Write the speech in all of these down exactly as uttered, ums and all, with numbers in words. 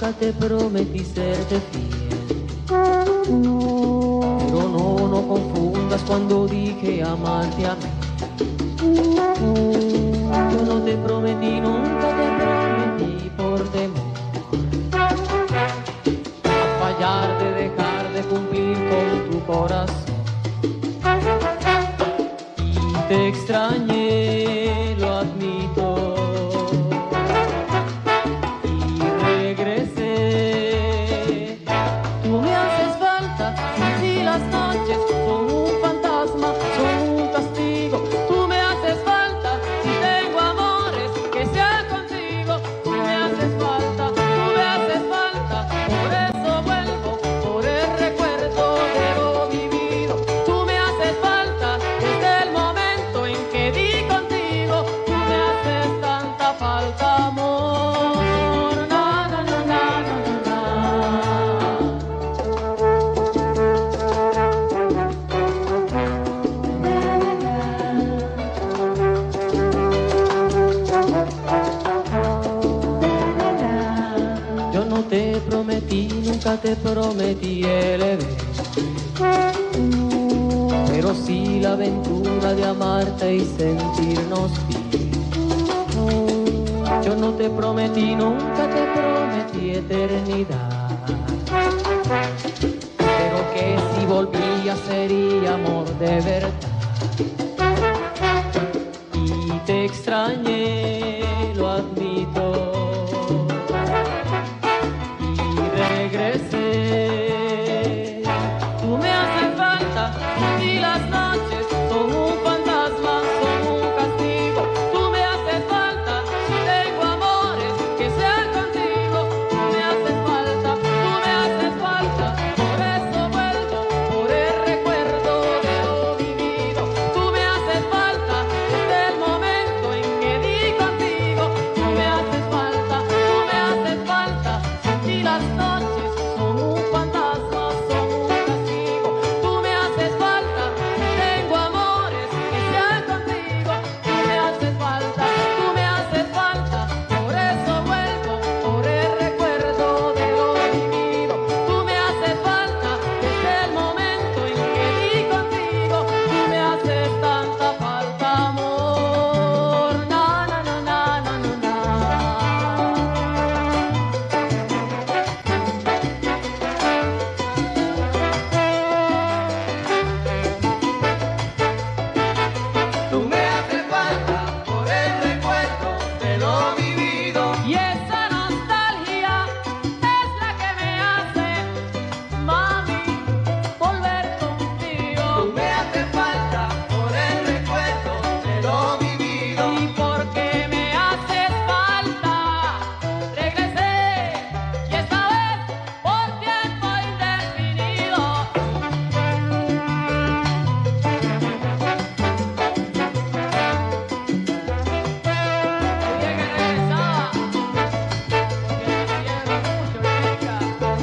nunca te prometí serte fiel. Pero no, no confundas cuando dije amarte a mí. Yo no te prometí, nunca te prometí por temor a fallar, de dejar de cumplir con tu corazón. Y te extrañé, lo admito, y regresé. Tú me haces falta, si las noches son un fantasma, son un castigo. Tú me haces falta, si tengo amores que sean contigo. Tú me haces falta, tú me haces falta, por eso vuelvo, por el recuerdo de lo vivido. Tú me haces falta desde el momento en que di contigo. Tú me haces tanta falta, amor. Na, na, na, na, na, na. Yo no te prometí, nunca te prometí el evento, pero sí la aventura de amarte y sentirnos bien. Yo no te prometí, nunca te prometí eternidad, pero que si volvía sería amor de verdad. Y te extrañé, lo admito, y regresé. Tú me haces falta y las noches son un fantasma, son un castigo. Tú me haces falta si tengo amores que sean contigo. Tú me haces falta, tú me haces falta, por eso vuelvo, por el recuerdo de lo vivido. Tú me haces falta desde el momento en que di contigo. Tú me haces falta, tú me haces falta, si las noches son un fantasma, son un castigo. Tú me haces falta, tengo amores que sean contigo. Tú me haces falta, tú me haces falta, por eso vuelvo, por el recuerdo de lo vivido. Tú me haces falta desde el momento en que di contigo. Tú me haces tanta falta, amor. Na, na, na, na, na, na, na. Tú me haces falta por el recuerdo de lo vivido. Y esa nostalgia es la que me hace, mami, volver contigo. Tú me haces falta por el recuerdo de lo vivido. Y porque me haces falta, regresé, y esta vez por tiempo indefinido. Sabía que regresaba, porque te quiero mucho, chica.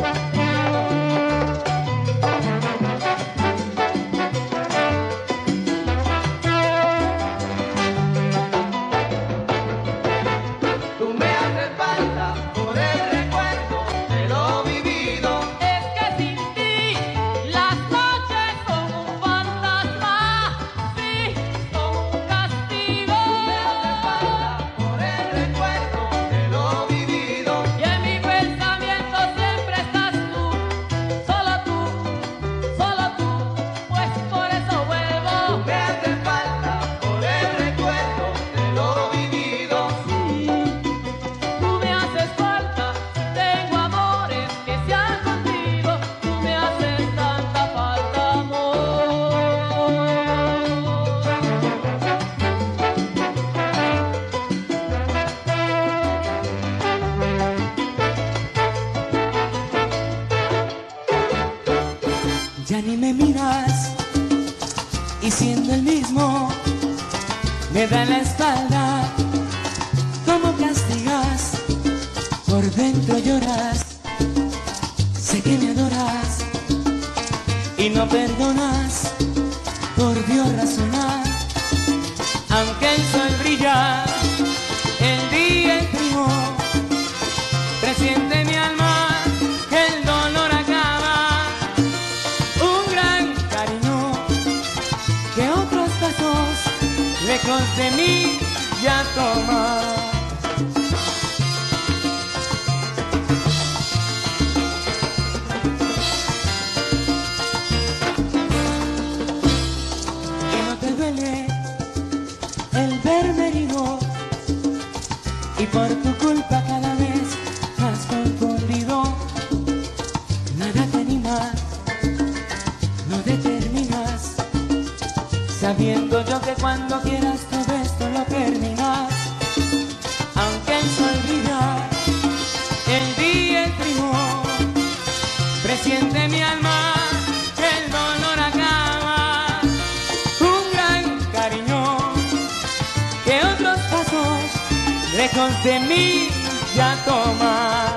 Tú me haces falta por el recuerdo de lo vivido. Es que sin ti las noches son un fantasma, sí, son un castigo. Me haces falta por el recuerdo de lo vivido. Y en mi pensamiento siempre estás tú, solo tú, solo tú, pues por eso Tú vuelvo. me haces falta por el recuerdo de lo vivido. Sí, tú me haces falta, tengo amores que sean contigo. Tú me haces tanta falta, amor. Ya ni me miras y siendo el mismo me da la espalda. ¿Cómo castigas? Por dentro lloras. Sé que me adoras y no perdonas. Por Dios razonar, aunque el sol brilla, el día es primo, presiente mi alma. lejos de mí ya toma. Que no te duele el verme herido y por tu culpa cada vez más confundido. Nada te anima, no determinas, sabiendo yo que cuando quieras todo esto lo terminas. Aunque el sol brilla, el día es primo, presiente mi alma, el dolor acaba. Un gran cariño que otros pasos lejos de mí ya toma.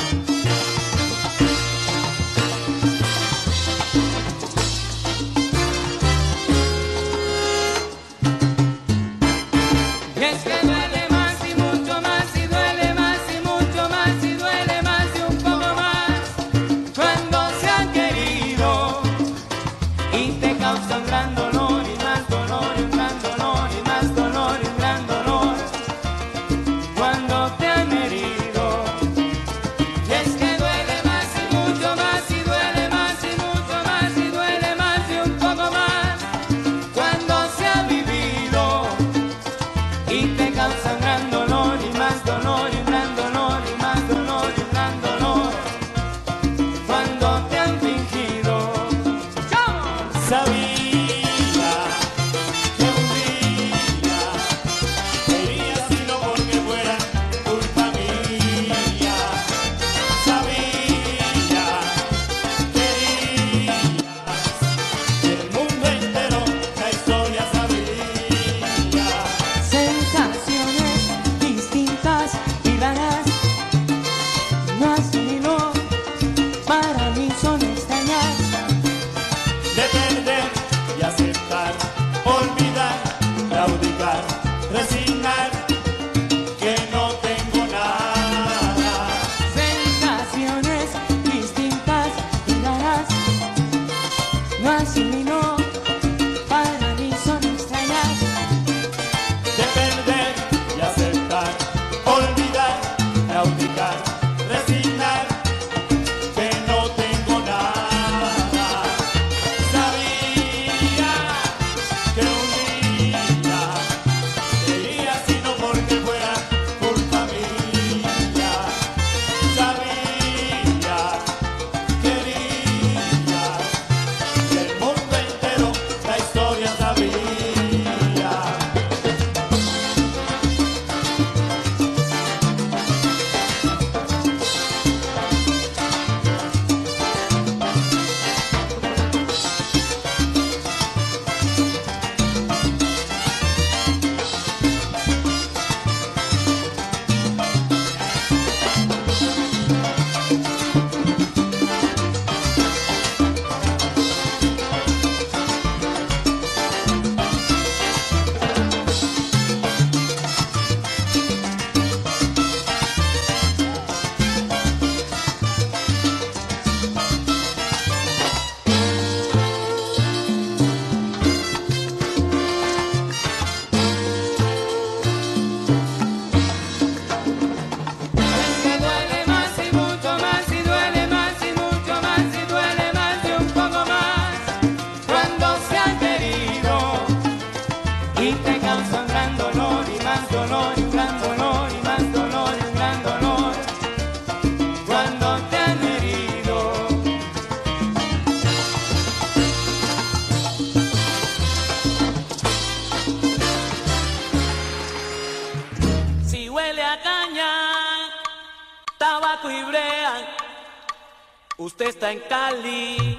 Usted está en Cali,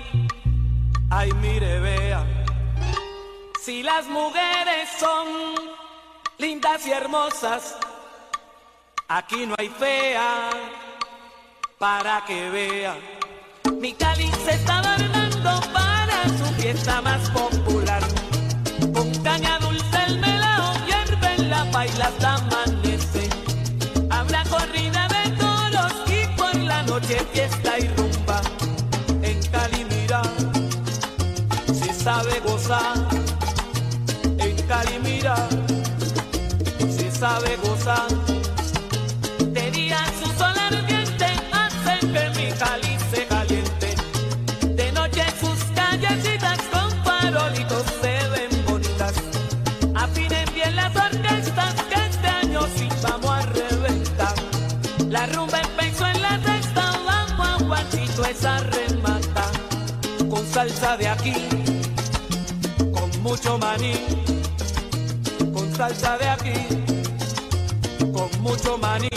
ay mire vea, si las mujeres son lindas y hermosas, aquí no hay fea, para que vea. Mi Cali se está adornando para su fiesta más popular, con caña dulce el melao hierve en la paila hasta amanece, habrá corrida de toros y por la noche fiesta y rumba. En Cali mira, se sabe gozar, en Cali mira, goza. De día su sol ardiente hace que mi cáliz se caliente. De noche sus callecitas con farolitos se ven bonitas. Afinen bien las orquestas que este año sí vamos a reventar. La rumba empezó en la sexta, vamos a guachito esa remata. Con salsa de aquí, con mucho maní. Con salsa de aquí, con mucho maní.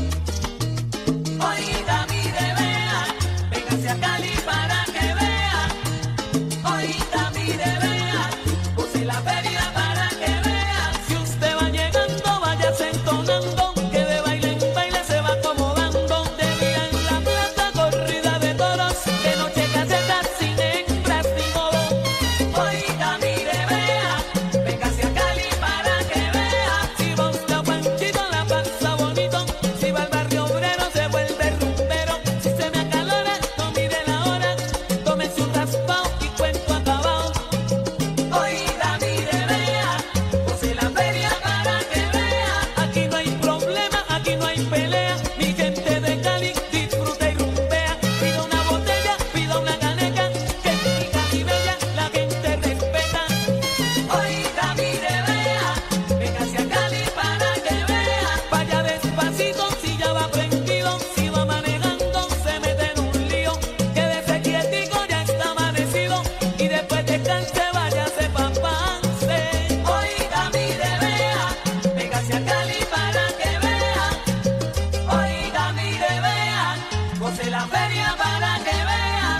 Oiga, mire, vea, véngase a Cali para que vea. Oiga, mire, vea, puse la feria para que vea. Si usted va llegando, váyase entonando, que de baile en baile se va acomodando. De día en la plaza, corrida de toros, de noche casetas sin hembras ni modo. Oiga, mire, vea, véngase a Cali para que vea. Si va usted a Panchito la pasa bonito, si va al barrio obrero se vuelve rumbero. Si se me acalora, no mire la hora, tómese un raspao y cuento acabado. Oiga, mire, vea, puse la feria para que vea. Aquí no hay problema, aquí no hay pelea. Mi gente de Cali disfruta y rumbea. Pida una botella, pida una caneca, que es rica y bella, la gente respeta. Oiga, mire, vea, véngase a Cali para que vea. Vaya despacito si ya va prendido, si va manejando se mete en un lío. Quédese quietico, ya está amanecido, y después descanse, váyase pa' Pance. Oiga, mire, vea, véngase a Cali para que vea. Oiga, mire, vea, goce la feria para que vea.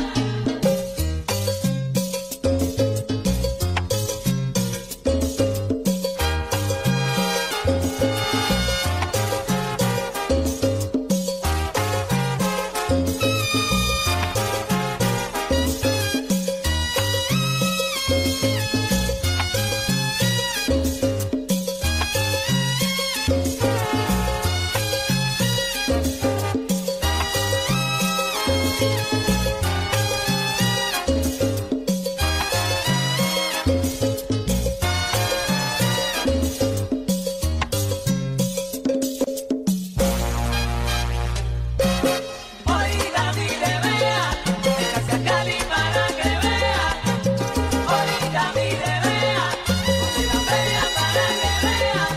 Oiga, mire, vea, véngase a Cali para que vea. Oiga, mire, vea, goce la feria para que vea.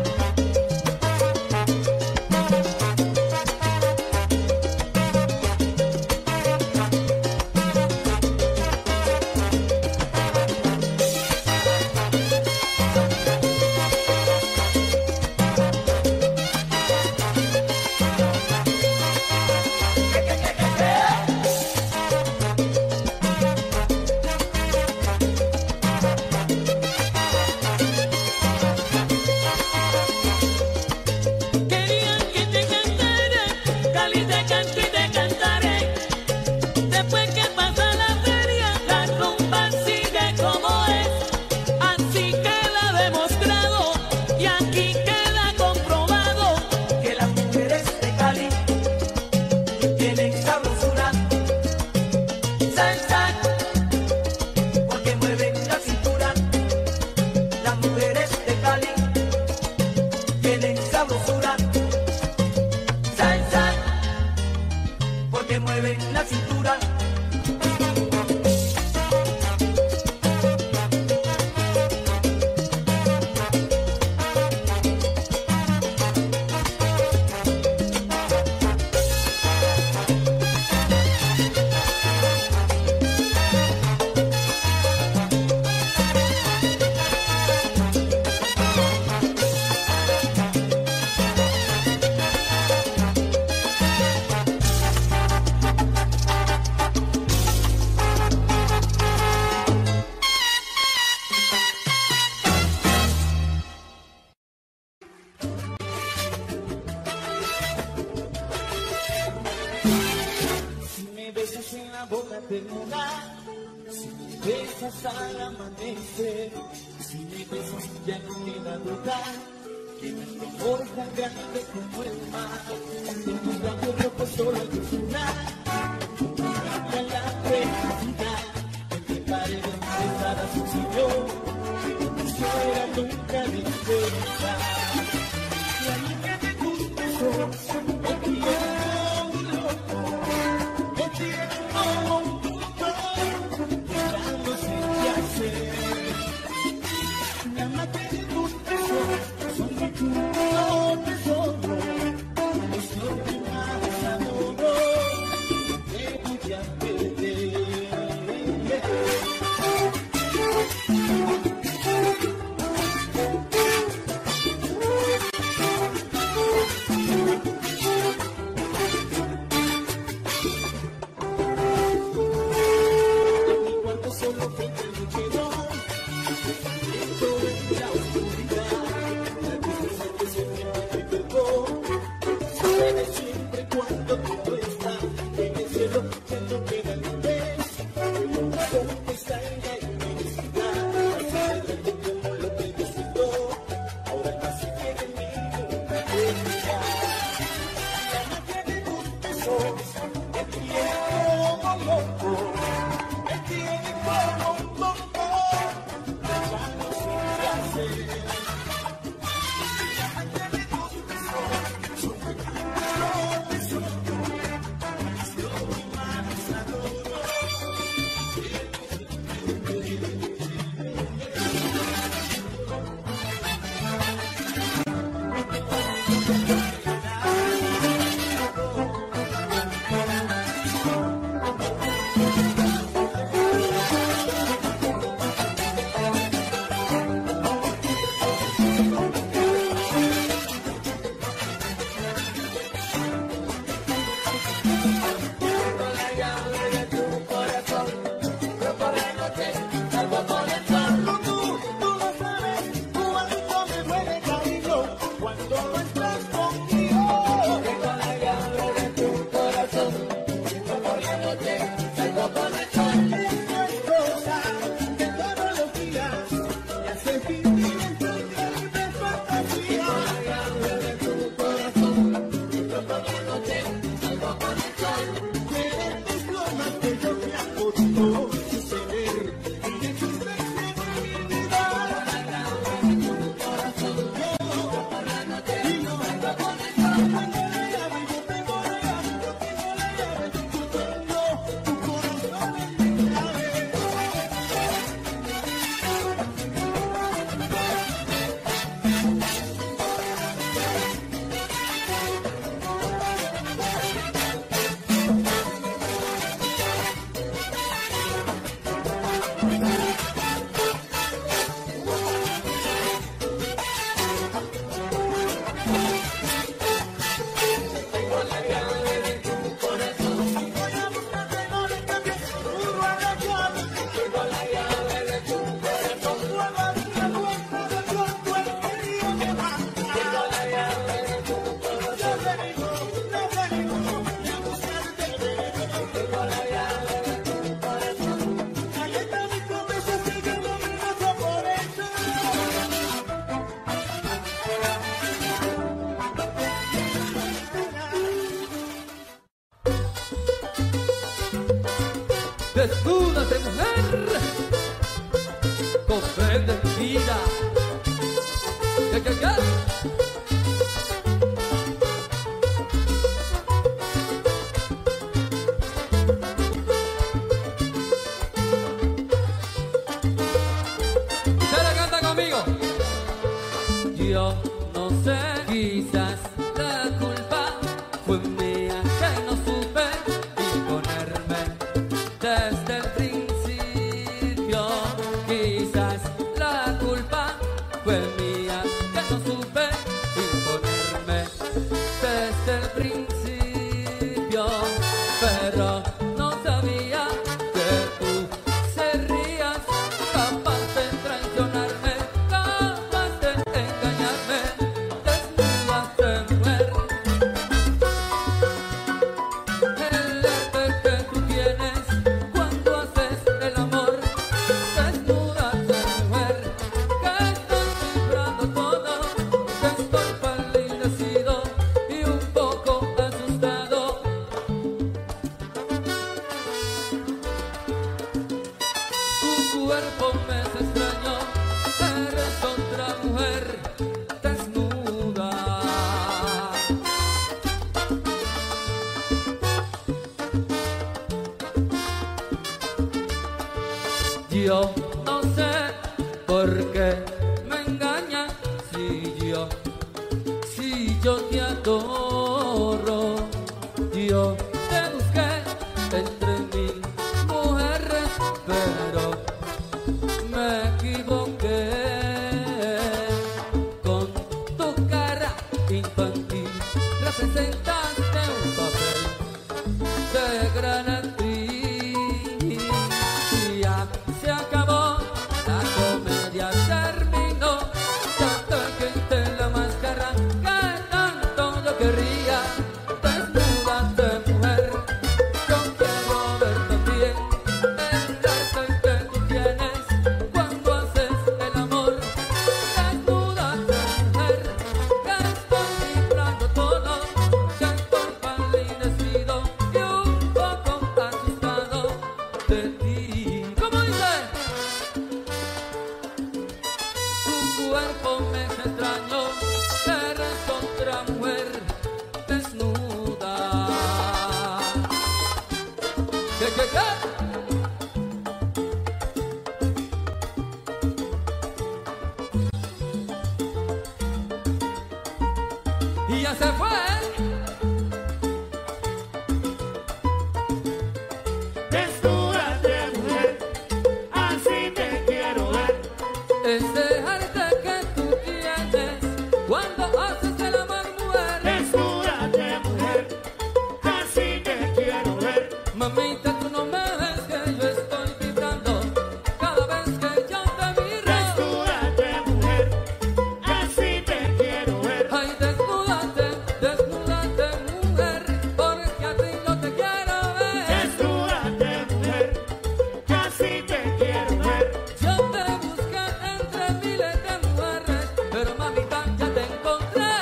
Querían que te cantara, Cali te canto y te cantaré. Después que pasa la feria, la rumba sigue como es. Así queda demostrado y aquí queda comprobado que las mujeres de Cali tienen sabrosura. Salsa, porque mueven la cintura. Las mujeres de Cali tienen sabrosura. Salsa, porque mueven la cintura. Si me besas en la boca desnuda, si me besas al amanecer, si me besas ya no queda duda que nuestro amor es tan grande como el mar. De tus labios rojos solo hay que sonar, a la felicidad, entre paredes pesadas sucedió, que no era nunca de verdad. Desnúdate, mujer, comprende mi vida. ¿Qué, qué, qué? ¿Usted le canta conmigo? Yo no sé, quizás la culpa fue mía que no supe imponerme desde el principio. Quizás la culpa fue mía que no supe imponerme desde el principio. Pero no sabía que tú serías capaz de traicionarme, capaz de engañarme. Desnúdate, mujer. El arte que tú tienes cuando haces el amor. Desnúdate, mujer, que estoy vibrando todo, que estoy palidecido y un poco asustado. Tu cuerpo me es extraño, eres otra mujer desnuda. Yo no sé por qué me engañas si yo, si yo te adoro. Yo te busqué entre mil mujeres, pero me equivoqué. Con tu cara infantil representaste un papel de gran actriz. Ya se acabó, la comedia terminó. Ya te quité la máscara que tanto yo querría. Desnúdate, mujer, yo quiero ver también el arte que tú tienes cuando haces el amor. Desnúdate, mujer, que estoy vibrando todo, que estoy palidecido y un poco asustado de ti. ¿Cómo dice? Tu cuerpo me es extraño, eres otra mujer desnuda. ¿Qué, qué, qué? Y ya se fue. Desnúdate, mujer, así te quiero ver. Ese arte que tú tienes cuando haces el amor, mujer. Desnúdate, mujer, así te quiero ver. Mamita, tú no me ves que yo estoy vibrando cada vez que yo te miro. Desnúdate, mujer, así te quiero ver. Ay, desnúdate, desnúdate, mujer, porque a ti no te quiero ver. Desnúdate, mujer, así te quiero ver. Yo te busqué entre miles de mujeres, pero mamita, ya te encontré.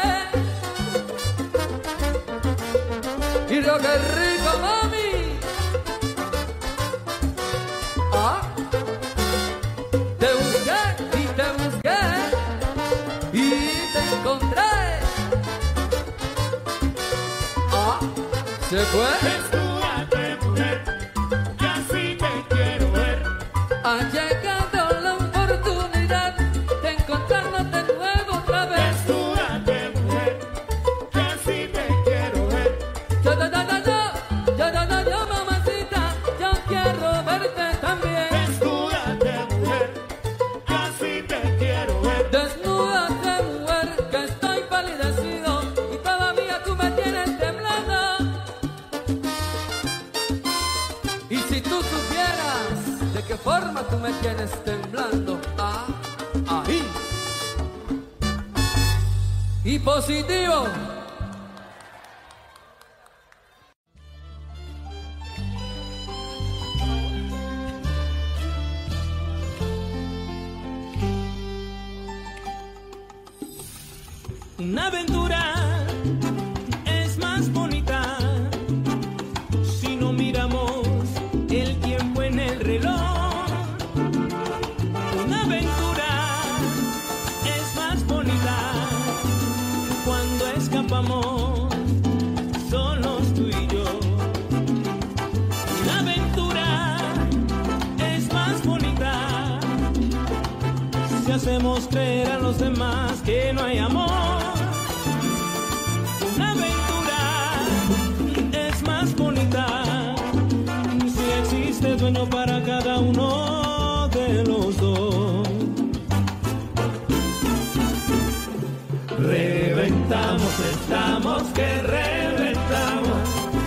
Y lo que rico, mami. Ah, te busqué y te busqué y te encontré. Ah, se fue. Desnúdate, mujer, así te quiero ver. Ha llegado la oportunidad de encontrarnos de nuevo otra vez. Desnúdate, mujer, así te quiero ver. Yo, yo, yo, yo, yo, yo, yo, yo, mamacita, yo quiero verte también. Desnúdate, mujer, así te quiero ver. Desnúdate, mujer, que estoy palidecido y todavía tú me tienes temblando. Y si tú supieras de qué forma tú me tienes temblando, ah, ahí. Y positivo. Una aventura es más bonita si no miramos el tiempo en el reloj. Una aventura es más bonita cuando escapamos solos tú y yo. Una aventura es más bonita si hacemos creer a los demás que no hay amor. Una aventura es más bonita si existe dueño para cada uno de los dos. Reventamos, estamos que reventamos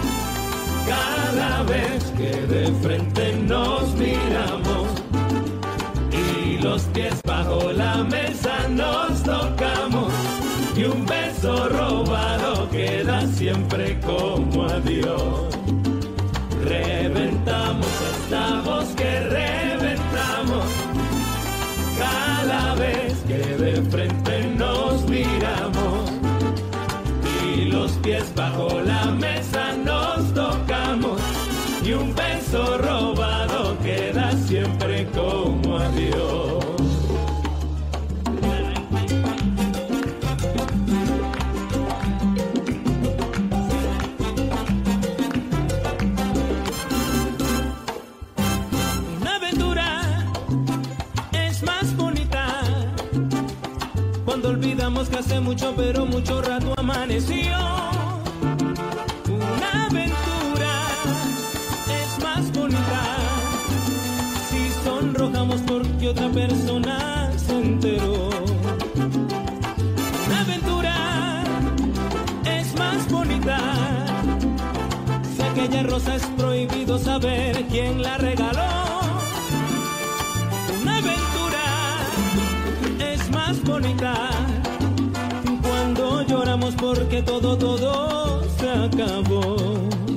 cada vez que de frente nos miramos y los pies bajo la mesa nos tocamos y un beso robado queda siempre como adiós. Reventamos, estamos que reventamos cada vez que de frente nos miramos y los pies bajo la mesa nos tocamos y un beso robado queda siempre como adiós. Digamos que hace mucho, pero mucho rato amaneció. Una aventura es más bonita si sonrojamos porque otra persona se enteró. Una aventura es más bonita si aquella rosa es prohibido saber quién la regaló. Una aventura es más bonita cuando lloramos porque todo, todo se acabó.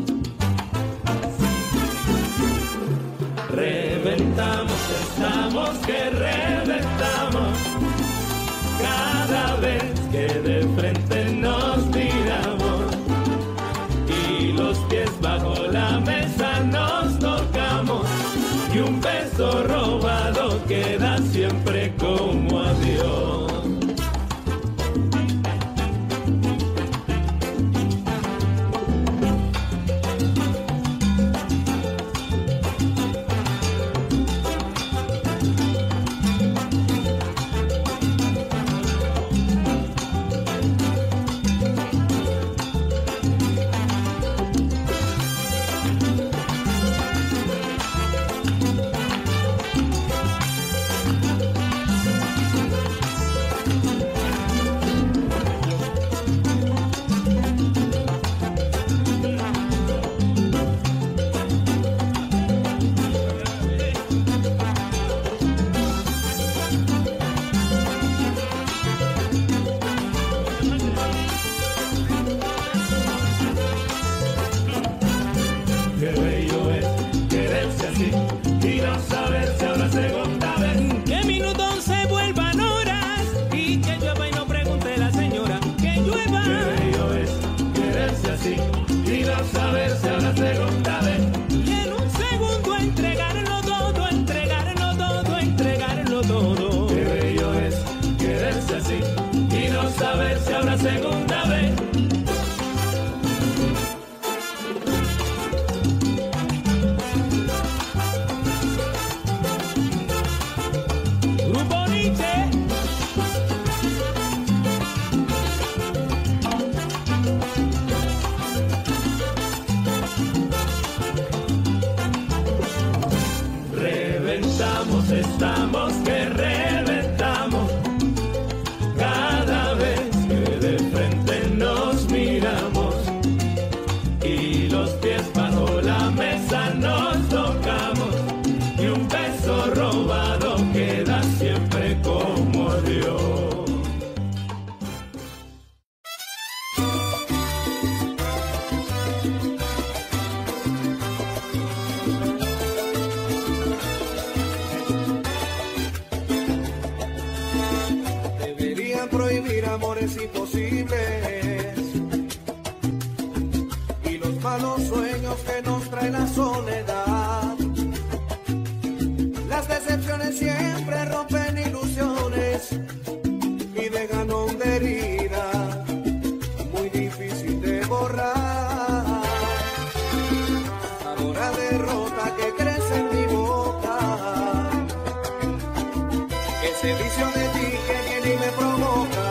Reventamos, estamos que reventamos cada vez que de frente nos miramos y los pies bajo la mesa nos tocamos y un beso robado queda siempre como adiós. Segunda vez. Grupo Nietzsche. Reventamos, estamos que reventamos cada vez de frente nos miramos y los pies bajo la mesa nos tocamos y un beso robado queda siempre como Dios. Deberían prohibir amores imposibles y los malos sueños que nos trae la soledad. Las decepciones siempre rompen ilusiones y dejan honda herida muy difícil de borrar. Ahora derrota que crece en mi boca, ese vicio de ti que viene y me provoca,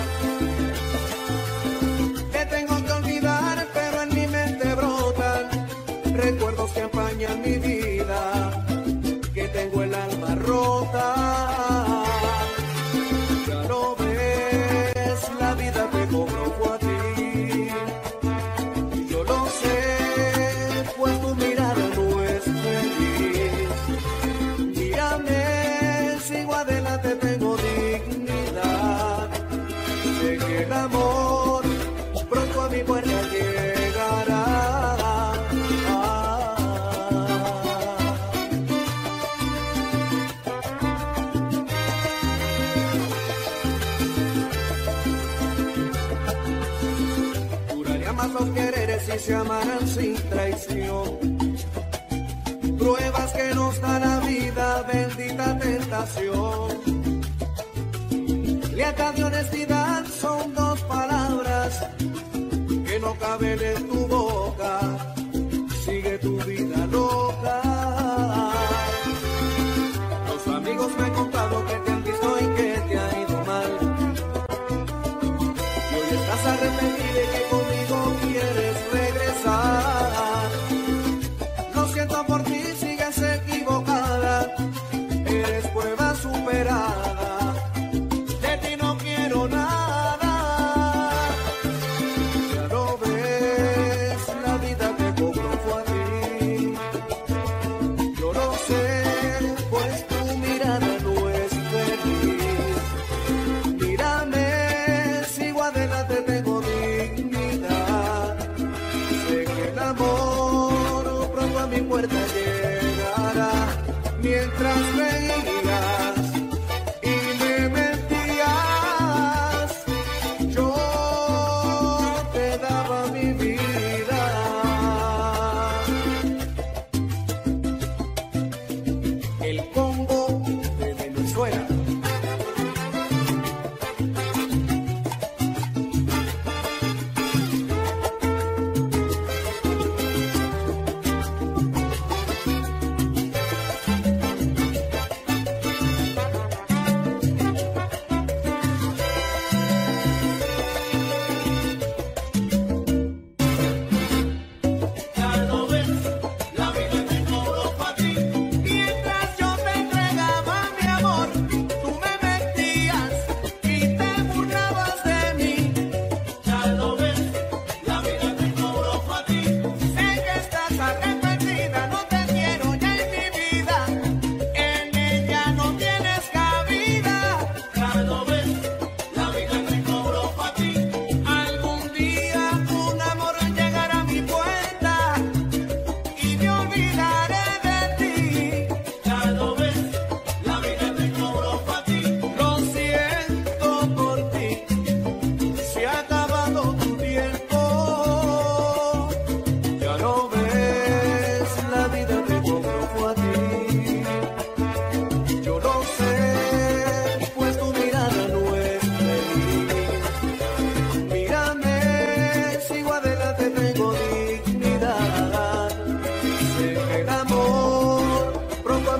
que tengo que olvidar pero en mi mente brotan recuerdos que empañan mi vida, que tengo el alma rota. Ya lo ves, la vida te convocó a ti y yo lo sé, pues tu mirada no es feliz. Mírame, sigo adelante, tengo dignidad. Sé que el amor pronto a mi puerta llegará. Duraría más los quereres si se amaran sin traición. Pruebas que nos da la vida, bendita tentación. Lealtad y honestidad son dos palabras que no caben en tu boca. Sigue tu vida loca. Los amigos me han contado que te han visto y que te ha ido mal.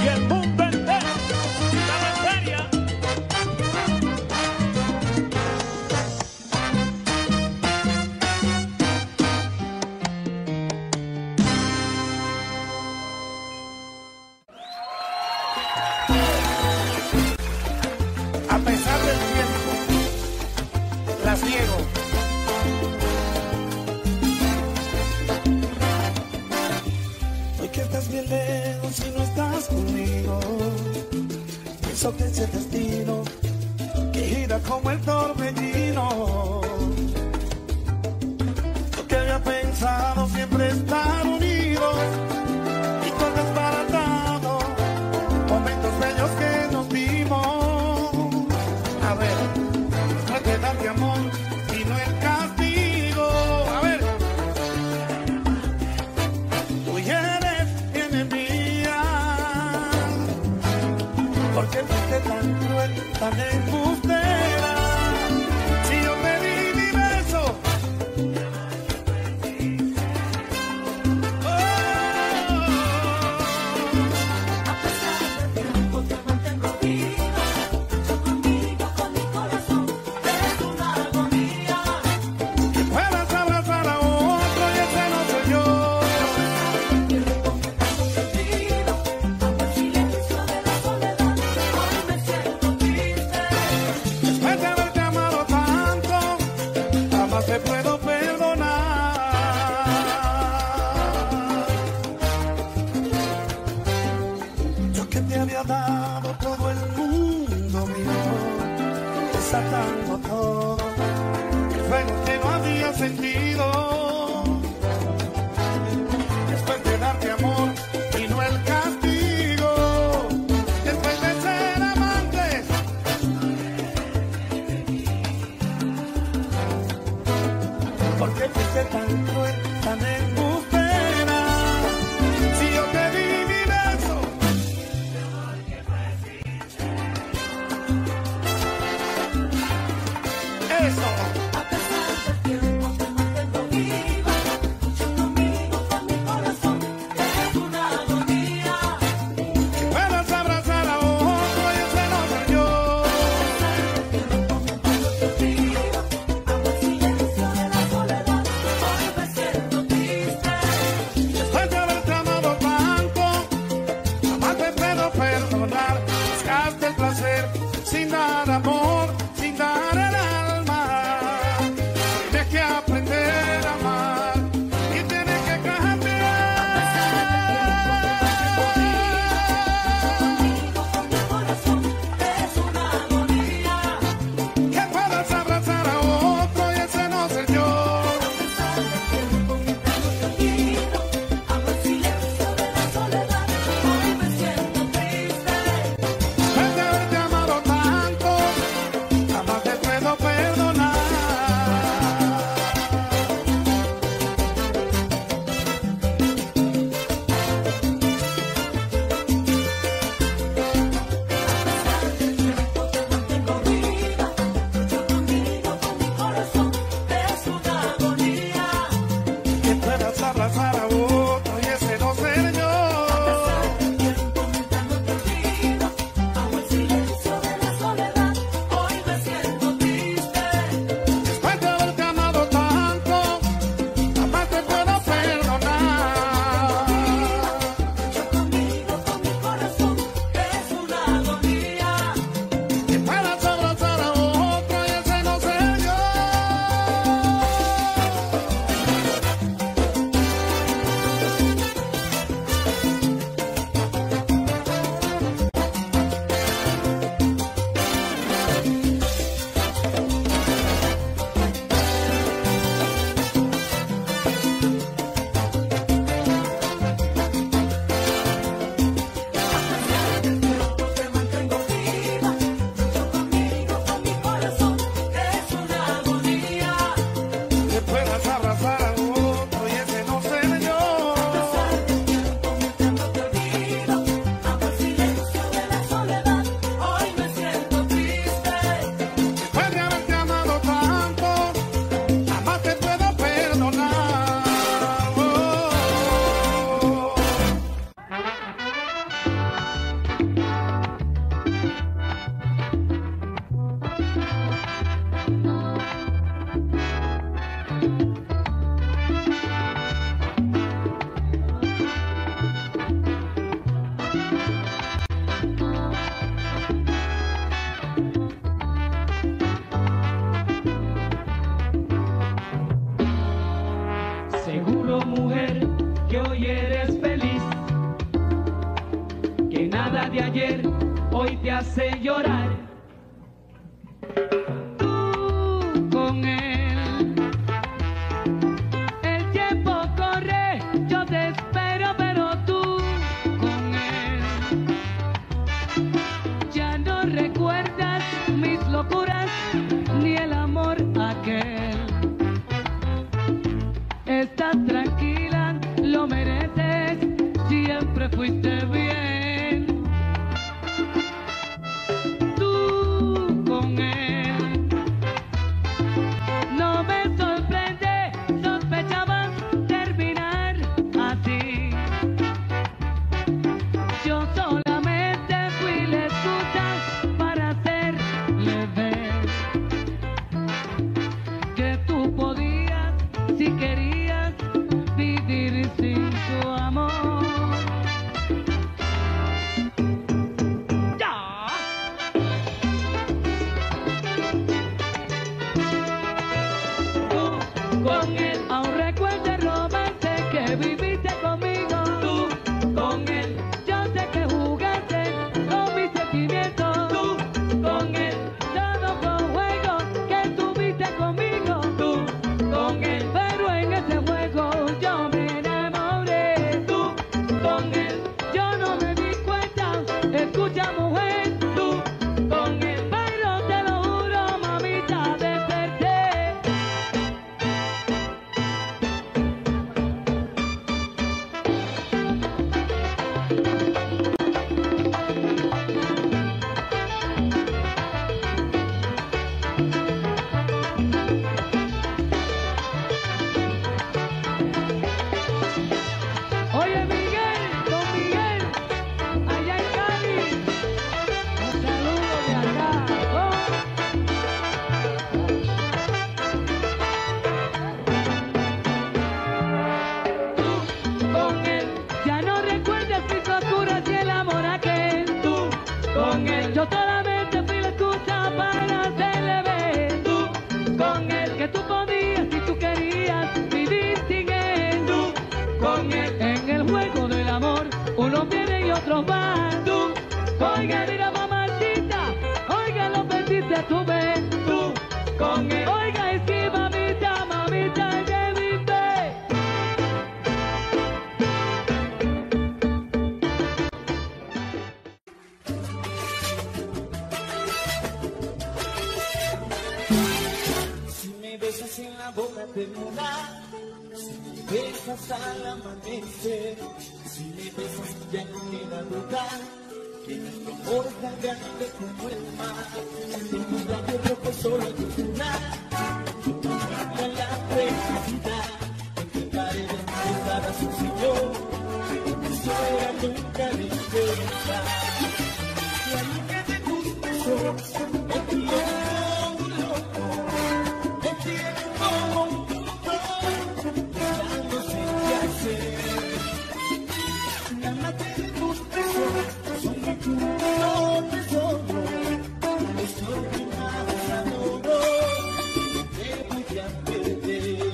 y el mundo entero estaba en feria. A pesar del tiempo, las niego. Hoy que estás bien lejos y no estás conmigo, pienso que ese destino que gira como el torbellino. Lo que había pensado siempre estar unidos y todo desbaratado, momentos bellos que nos dimos. A ver, no te das de amor y no el castigo. A ver, tú ya eres mi enemiga, porque fuiste tan cruel, tan embustera. Si yo te di mi beso, oh, A pesar del tiempo te mantengo viva, yo conmigo, con mi corazón, es una agonía. que puedas abrazar a otro y ese no soy yo. Tiempo que tengo sentido, bajo el silencio de la soledad, hoy me siento triste. Después de haberte amado tanto, jamás te puedo perdonar. Yo que te había dado todo el mundo mío, desatando todo, el fuego que no había sentido. Después de darte amor y no el castigo, después de ser amantes, porque fuiste tan cruel, tan embustera. Si yo te di mi beso, eso. A pesar del tiempo te mantengo viva, yo conmigo, con mi corazón, es una agonía. Puedas abrazar a otro y ese no soy yo. Tiempo que tengo sentido, bajo el silencio de la soledad, hoy me siento triste. Después de haberte amado tanto, jamás te puedo perdonar. Buscaste el placer sin dar amor, sin dar el alma. Tienes que aprender a amar y tienes que Conmigo, con mi corazón, es una agonía. que puedas abrazar a otro y ese no soy yo. A pesar del tiempo que tengo sentido, bajo el silencio de la soledad, hoy me siento triste. de ayer hoy te hace llorar. Tú con él, el tiempo corre, yo te espero, pero tú con él ya no recuerdas mis locuras ni el amor aquel. Estás tranquila, lo mereces, siempre fuiste bien. Tú con él, no me sorprende, sospechabas terminar así. Yo solamente fui la excusa para hacerle ver que tú podías, si querías, vivir sin su amor. ¡Ya! Tú con él aún recuerdas el romance que viviste conmigo. Tú con él, yo sé que jugaste con mis sentimientos. Tú con él, todo fue un juego que tuviste conmigo. Tú con él, pero en ese juego yo me enamoré. Tú con él, yo no me di cuenta. Escucha, mujer, tú con él, pero te lo juro, mamita, desperté. Oye, Miguel, don Miguel, allá en Cali, un saludo de acá. Oh. Tú con él, ya no recuerdas mis locuras y el amor aquel. Tú con él, yo solamente fui la excusa para hacerle ver. Tú con él, que tú podías, si tú querías, vivir sin él. Tú con él, en el juego del amor, unos vienen y otros van. Tú, oiga, mira, mamacita, oiga, lo perdiste tú ves. Tú con él, oiga, es que mamita, mamita, que viste. Si me besas en la boca terminar, si me besas al amanecer, si me besas ya no queda duda que nuestro amor es tan grande como el mar. En un radio rojo solo hay que cenar, yo te amo en la felicidad, entre paredes cruzadas un señor, eso era nunca de verdad. Y ahí que de tus besos me tiene un loco, me tiene como un loco, ya no sé qué hacer. La mate de tus besos son de tu no tesoro, estoy quemado de amor, te voy a perder.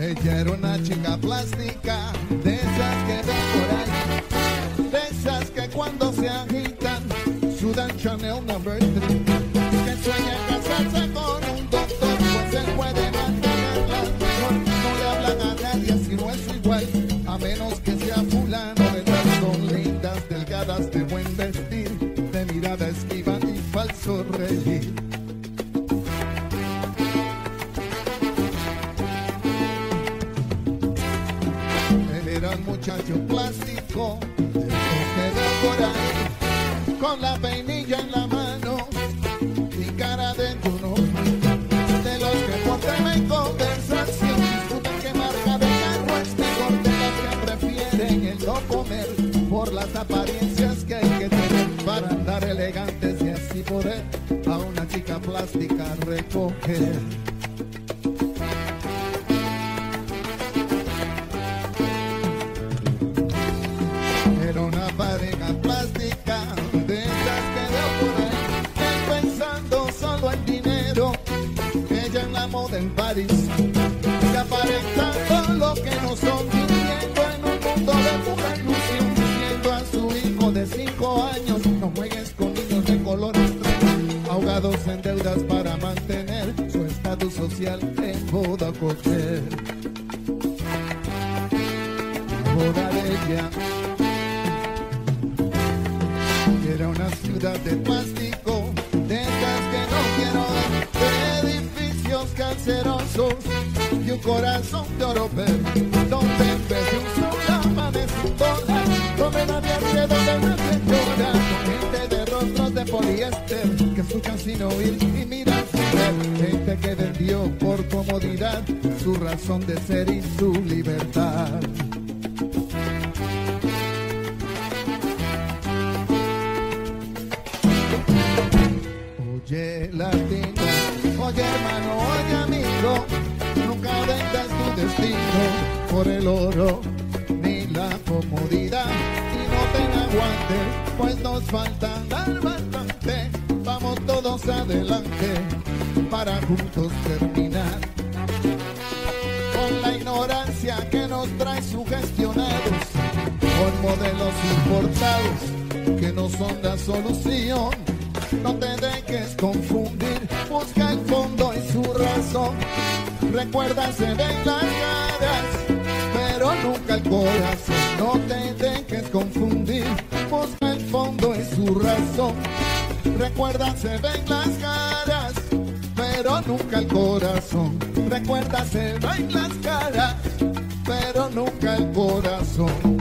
Ella era una chica plástica, de esas que ven por ahí, de esas que cuando se agitan sudan Chanel number three, que sueña casarse con un doctor, pues él puede mantenerla mejor. No le hablan a nadie si no es igual, a menos que sea fulano de tal. Son lindas, delgadas, de buen vestir, de mirada esquiva y falso reír. Muchacho plástico, de esos que veo por ahí, con la peinilla en la mano y cara de turno, de los que por tema y conversación discuten qué marca de carro es mejor, de los que prefieren el no comer por las apariencias que hay que tener para andar elegantes y así poder a una chica plástica recoger. Pareja plástica, de esas que veo por ahí, pensando solo en dinero, ella en la moda en París, y aparentando lo que no son, viviendo en un mundo de pura ilusión, diciendo a su hijo de cinco años, no juegues con niños de colores, ahogados en deudas para mantener su estatus social en boda cocher. La boda de ella era una ciudad de plástico, de esas que no quiero ver, de edificios cancerosos y un corazón de oro verde, donde en vez de un sol amanece un dólar, donde nadie hace, donde nadie llora, gente de rostros de poliéster que escuchan sin oír y miran sin ver, gente que vendió por comodidad su razón de ser y su libertad. Oye latino, oye hermano, oye amigo, nunca vendas tu destino por el oro ni la comodidad y no te aguante, pues nos faltan dar bastante. Vamos todos adelante para juntos terminar con la ignorancia que nos trae sugestionados, con modelos importados que no son la solución. No te dejes confundir, busca el fondo y su razón. Recuerda, se ven las caras, pero nunca el corazón. No te dejes confundir, busca el fondo y su razón. Recuerda, se ven las caras, pero nunca el corazón. Recuerda, se ven las caras, pero nunca el corazón.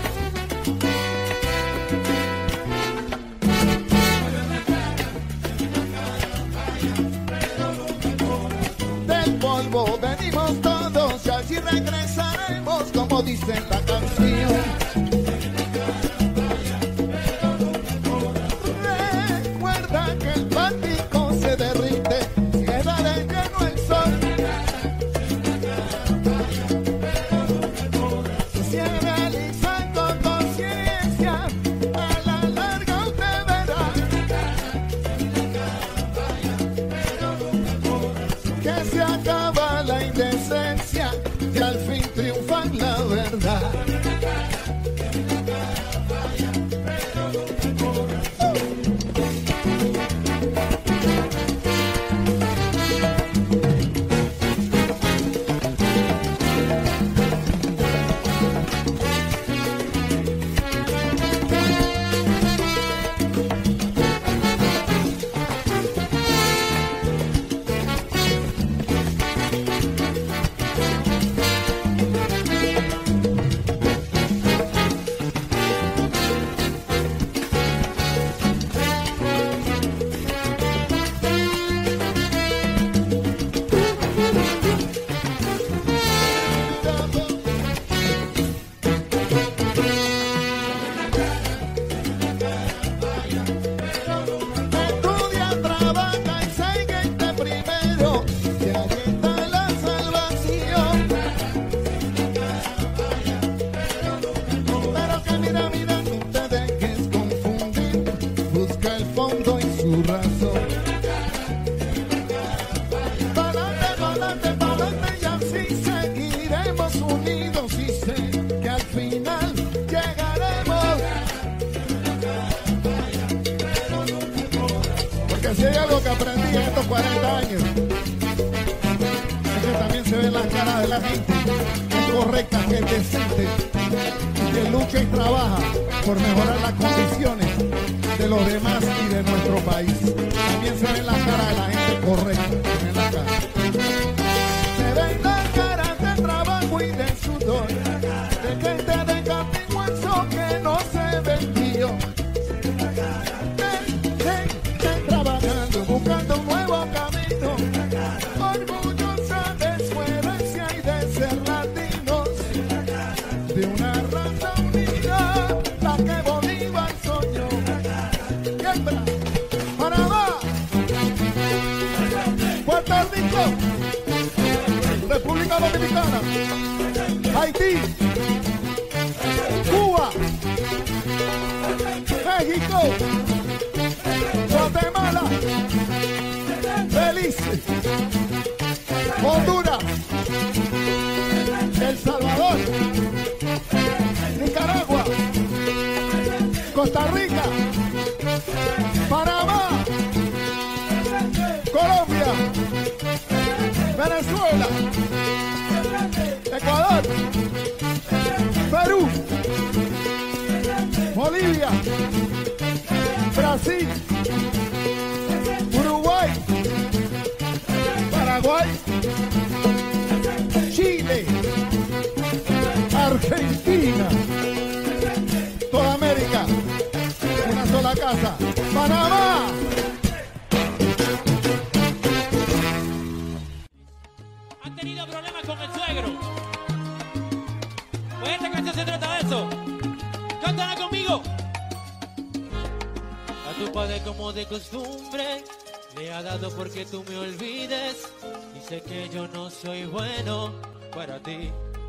Venimos todos y allí regresaremos, como dice la canción. Recuerda que el plástico se derrite, queda de lleno el sol. Si analiza con conciencia, a la larga usted verá que se acaba la indecencia y al fin triunfa la verdad. los cuarenta años. Es que también se ven las caras de la gente que es correcta, que es decente, que lucha y trabaja por mejorar las condiciones de los demás y de nuestro país. También se ven las caras de la gente correcta. Se ven las caras. Se ven las caras de trabajo y de sudor, de gente de carne y hueso que no se vendió. Trabajando, buscando un nuevo camino, orgullosa de su herencia y de ser latinos, de una raza unida, la que Bolívar soñó. Siembra, Panamá, Puerto Rico, República Dominicana, Haití, Cuba, México, Guatemala, Belice, Honduras, El Salvador, Nicaragua, Costa Rica, Panamá, Colombia, Venezuela, Ecuador, Perú, Bolivia, Brasil, Uruguay, Paraguay, Chile, Argentina, toda América, una sola casa, Panamá. ¿Han tenido problemas con el suegro? Pues esta canción se trata de eso. ¡Cántala conmigo! A tu padre como de costumbre le ha dado porque tú me olvides. Dice que yo no soy bueno para ti.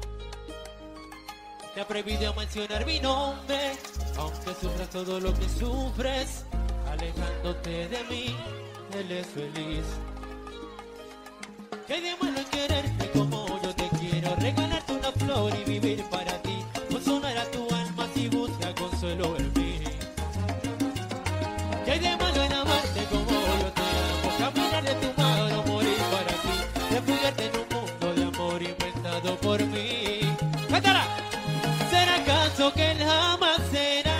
Te ha prohibido mencionar mi nombre, aunque sufras todo lo que sufres. Alejándote de mí, él es feliz. ¿Qué hay de malo en quererte como yo te quiero? Regalarte una flor y vivir para ti. Consolar a tu alma si busca consuelo en mí. ¿Qué hay de malo en amarte como yo te amo? Caminar de tu mano, morir para ti. Refugiarte en un mundo de amor inventado por mí. ¡Cántala! ¿Será acaso que él jamás será?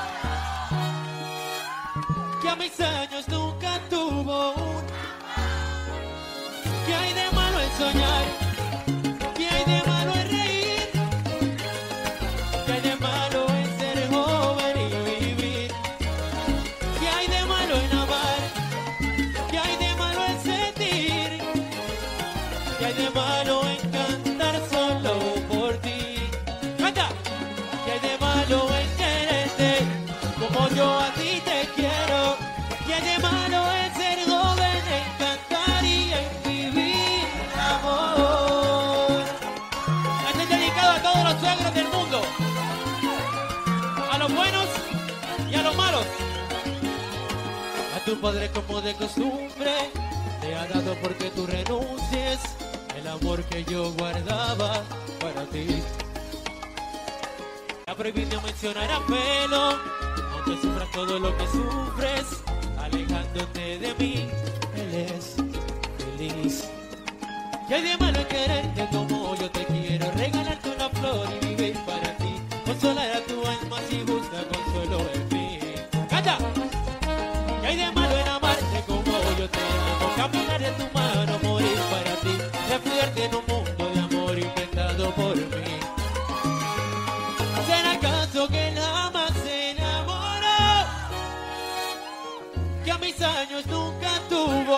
Que a mis años nunca tuvo un... ¿Qué hay de malo en soñar? ¿Qué hay de malo en reír? ¿Qué hay de malo en ser joven y vivir? ¿Qué hay de malo en amar? ¿Qué hay de malo en sentir? ¿Qué hay de malo en cantar solo por ti? ¡Canta! ¿Qué hay de malo en quererte como yo a ti te quiero? ¿Qué hay de malo en ser joven, en cantar y en vivir amor? Este es dedicado a todos los suegros del mundo, a los buenos y a los malos. A tu padre como de costumbre te ha dado porque tú renuncies el amor que yo guardaba para ti. Te ha prohibido mencionar a pelo, aunque sufras todo lo que sufres. Alejándote de mí, él es feliz. ¿Qué hay de malo en quererte como yo te quiero? Regalarte una flor y vivir para ti. Consolar a tu alma si busca consuelo en mí. ¡Canta! ¿Qué hay de malo en amarte como yo te amo? Caminar de tu mano, morir para ti. Refugiarte en un mundo de amor inventado por mí. ¿Será acaso que él jamás se enamoró? Que a mis años nunca tuvo.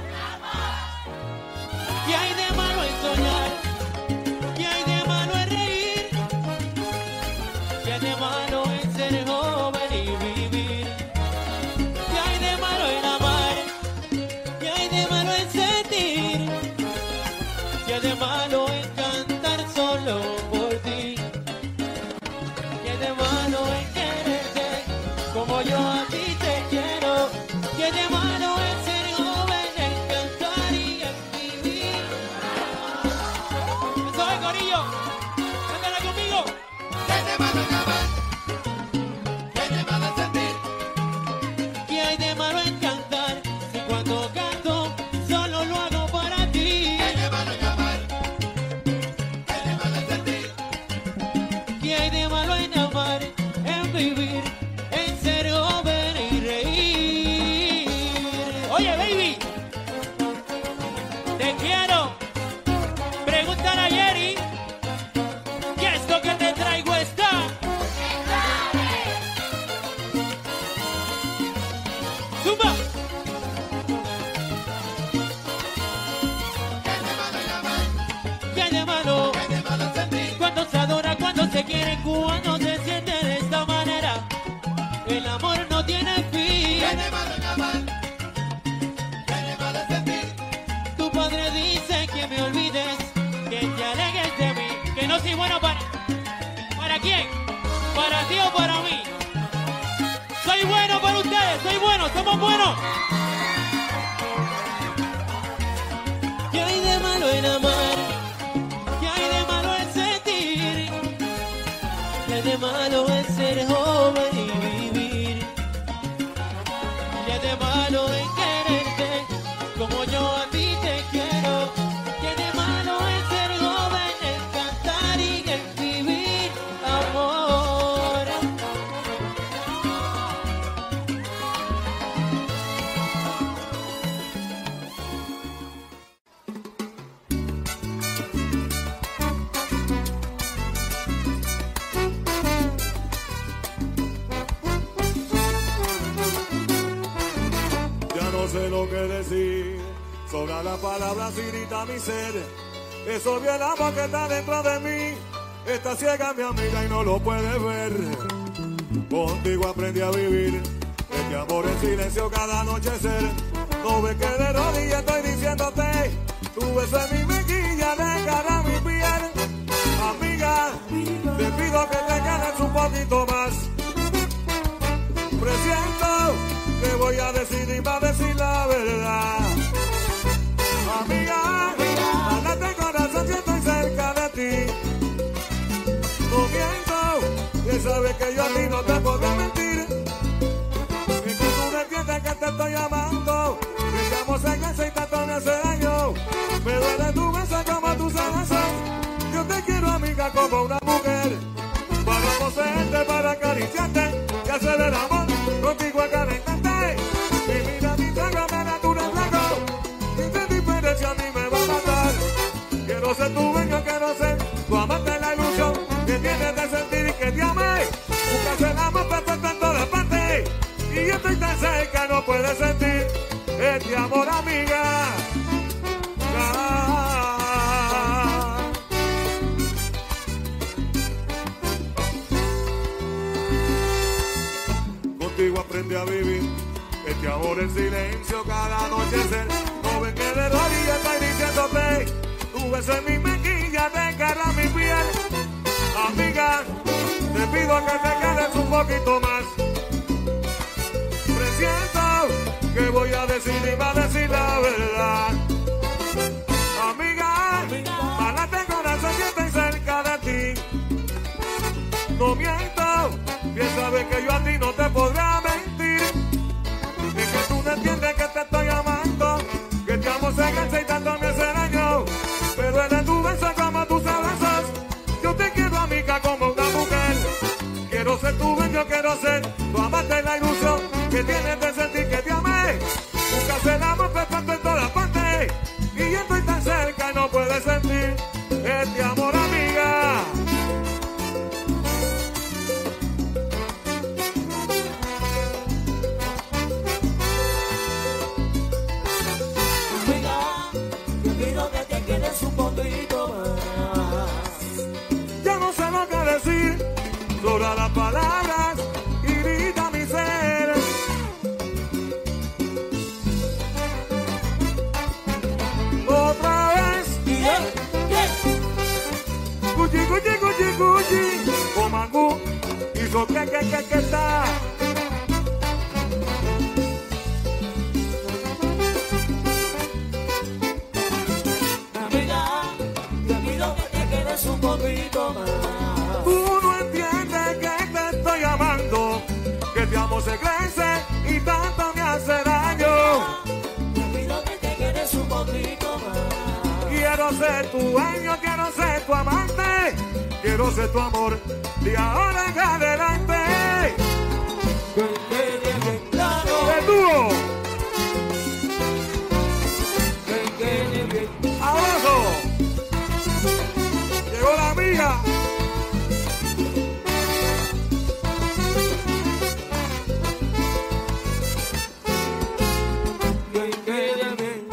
¿Qué hay de malo en soñar? ¿Qué hay de malo en reír? ¿Qué hay de malo en ser joven y vivir? ¿Qué hay de malo en amar? ¿Qué hay de malo en sentir? ¿Qué hay de malo en cantar solo por ti? ¿Qué hay de malo en quererte como yo a ti te quiero? ¿Qué hay de malo en ser joven, en cantar y en vivir? ¡Eso es, corillo! ¡Cántala conmigo! ¿Qué hay de malo en amar? ¿Qué hay de malo en sentir? ¿Qué hay de malo en cantar? Si cuando canto Cuando te sientes de esta manera, el amor no tiene fin. Tiene malo en amar, tiene malo en sentir. Tu padre dice que me olvides, que te alejes de mí, que no soy bueno para... ¿Para quién? ¿Para ti o para mí? Soy bueno para ustedes, soy bueno, somos buenos. ¿Qué hay de malo en amar? ¿Qué hay de malo en sentir? ¿Qué hay de malo en ser joven y vivir? ¿Qué hay de malo en quererte como yo a ti te quiero? ¿Qué hay de malo en ser joven, en cantar y en vivir amor? Ya no sé lo que decir, sobran las palabras irrita mi ser. Eso bien amor que está dentro de mí, está ciega mi amiga y no lo puede ver. Contigo aprendí a vivir, este amor en silencio cada anochecer. No ves que de rodillas estoy diciéndote, tu beso en mi mejilla desgarra mi piel. Amiga, te pido que te quedes un poquito más. Presiento que voy a decir y va a decir la verdad. Amiga, háblate corazón si estoy cerca de ti. No miento, que sabes que yo a ti no te puedo mentir. Y que tú no entiendes que te estoy amando. Que estamos en ese y tanto me hace daño. Me duele tu beso como tus abrazos. Yo te quiero amiga como una mujer. Para poseerte, para acariciarte y hacer el amor contigo a cada instante. Mi vida, mi trago, me da tu reflejo. Y de diferencia a mí me va a matar. Quiero ser tu dueño, quiero ser tu amante, la ilusión que tienes de sentir y que te amé. Buscas el amor perfecto en todas partes. Y yo estoy tan cerca, no puedes sentir este amor, amiga. Ah. Contigo aprendí a vivir este amor en silencio cada anochecer. No ven que de rodillas estoy diciéndote, tu beso en mi mejilla desgarra mi piel. Amiga, te pido que te quedes un poquito más. Presiento que voy a decir y va a decir la verdad. Amiga, malate corazón que estoy cerca de ti. No miento, bien sabes que yo a ti no te podré mentir. Y que tú no entiendes que te estoy amando, que te amo cegarse y tanto me hace daño. Pero eres tu beso como tus abrazos. Yo te quiero amiga como una mujer. Quiero ser tu dueño, quiero ser tu amante, la ilusión que tienes de sentir que te amé. Buscas el amor perfecto en todas partes. Y yo estoy tan cerca y no puedes sentir este amor, amiga. Un poquito más. Ya no sé lo que decir, sobran las palabras, irrita mi ser. Otra vez, Yeah, yeah. cuchi, cuchi, cuchi, cuchi, o mangú, hizo que, que, que, que está. Un poquito más. Tú no entiendes que te estoy amando, que te amo se crece y tanto me hace daño. Te pido que te quedes un poquito más. Quiero ser tu dueño, quiero ser tu amante, quiero ser tu amor de ahora en adelante. Que quede bien claro, ¡El dúo! que quede bien. ¡Abajo! Llegó la amiga. Que quede bien.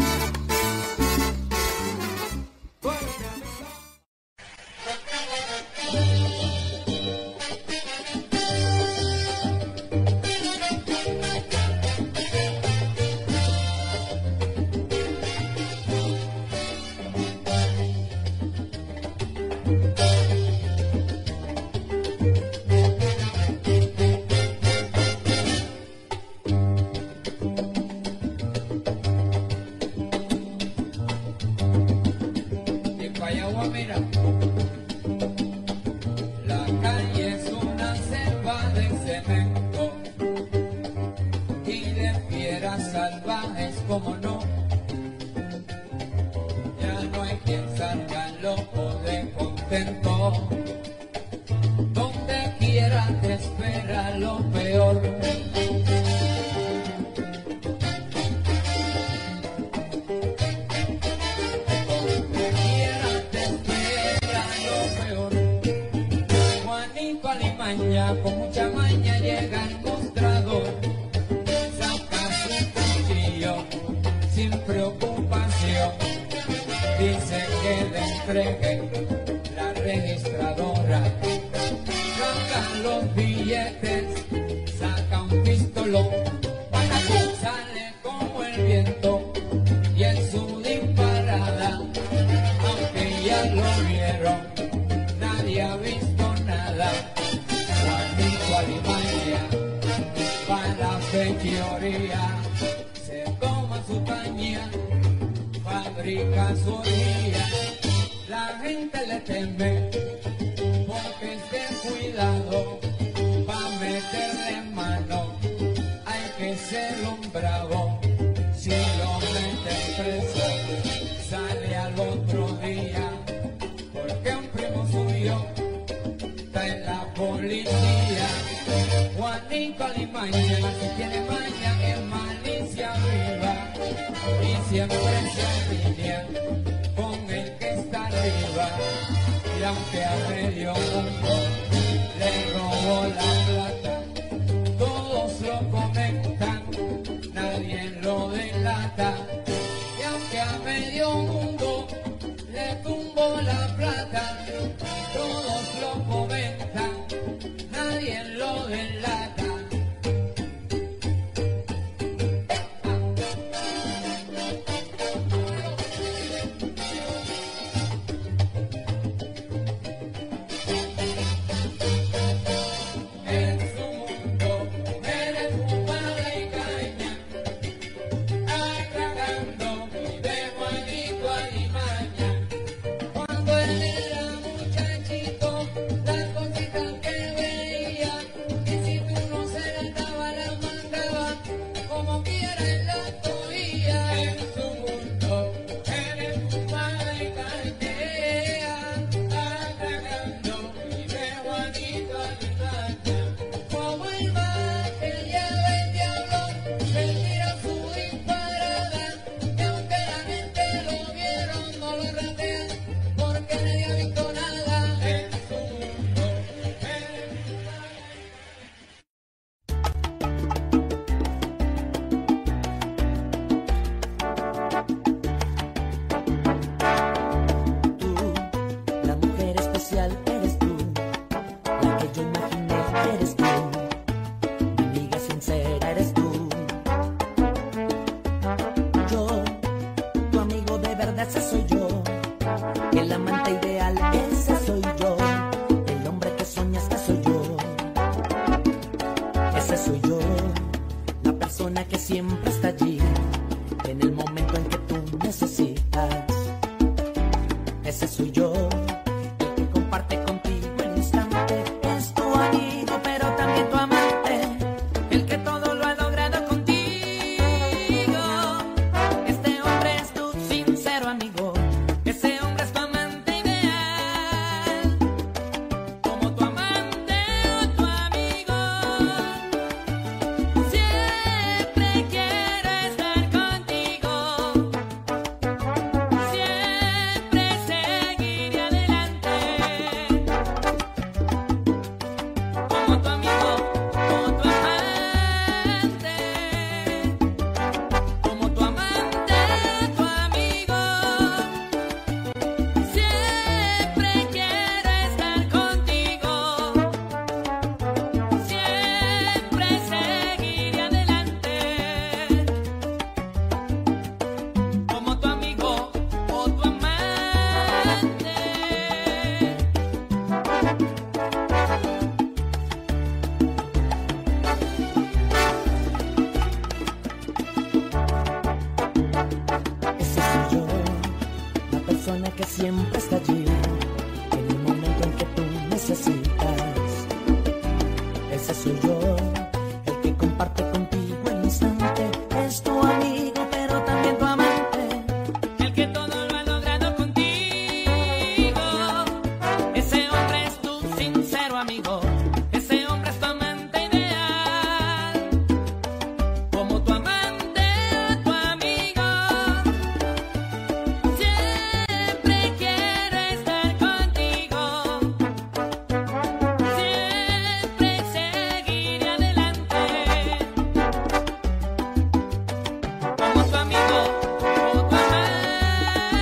Vamos, mira. La calle es una selva de cemento y de fieras salvajes, como no. Ya no hay quien salga loco de contento. Donde quiera te espera lo peor. Con mucha maña llega al mostrador, saca su cuchillo sin preocupación, dice que le entregue la registradora, saca los billetes, saca un pistolón, sale como el viento y en su disparada, aunque ya lo vieron, nadie ha visto nada. Alimaña, para fechoría, se toma su caña, fabrica su orilla, la gente le teme, porque es descuidado, pa' meterle mano, hay que ser un bravo, si lo meten preso, sale al otro día, porque un primo suyo está en la policía. Juanico Alimaña, si tiene maña es malicia viva y siempre se alinea con el que está arriba, y aunque a medio mundo le robó la plata, todos lo comentan, nadie lo delata, y aunque a medio mundo le tumbó la plata, todos lo comentan, nadie lo delata. Siempre quiero estar contigo. persona que siempre está allí en el momento en que tú necesitas. Ese soy yo, el que comparte contigo el instante. Es tu amigo, pero también tu amante, El que todo lo ha logrado contigo. Ese hombre es tu sincero amigo. Ese hombre es tu amante ideal. Como tu amante o tu amigo. Siempre quiero estar contigo. Siempre seguiré adelante. Como tu amigo o tu amante.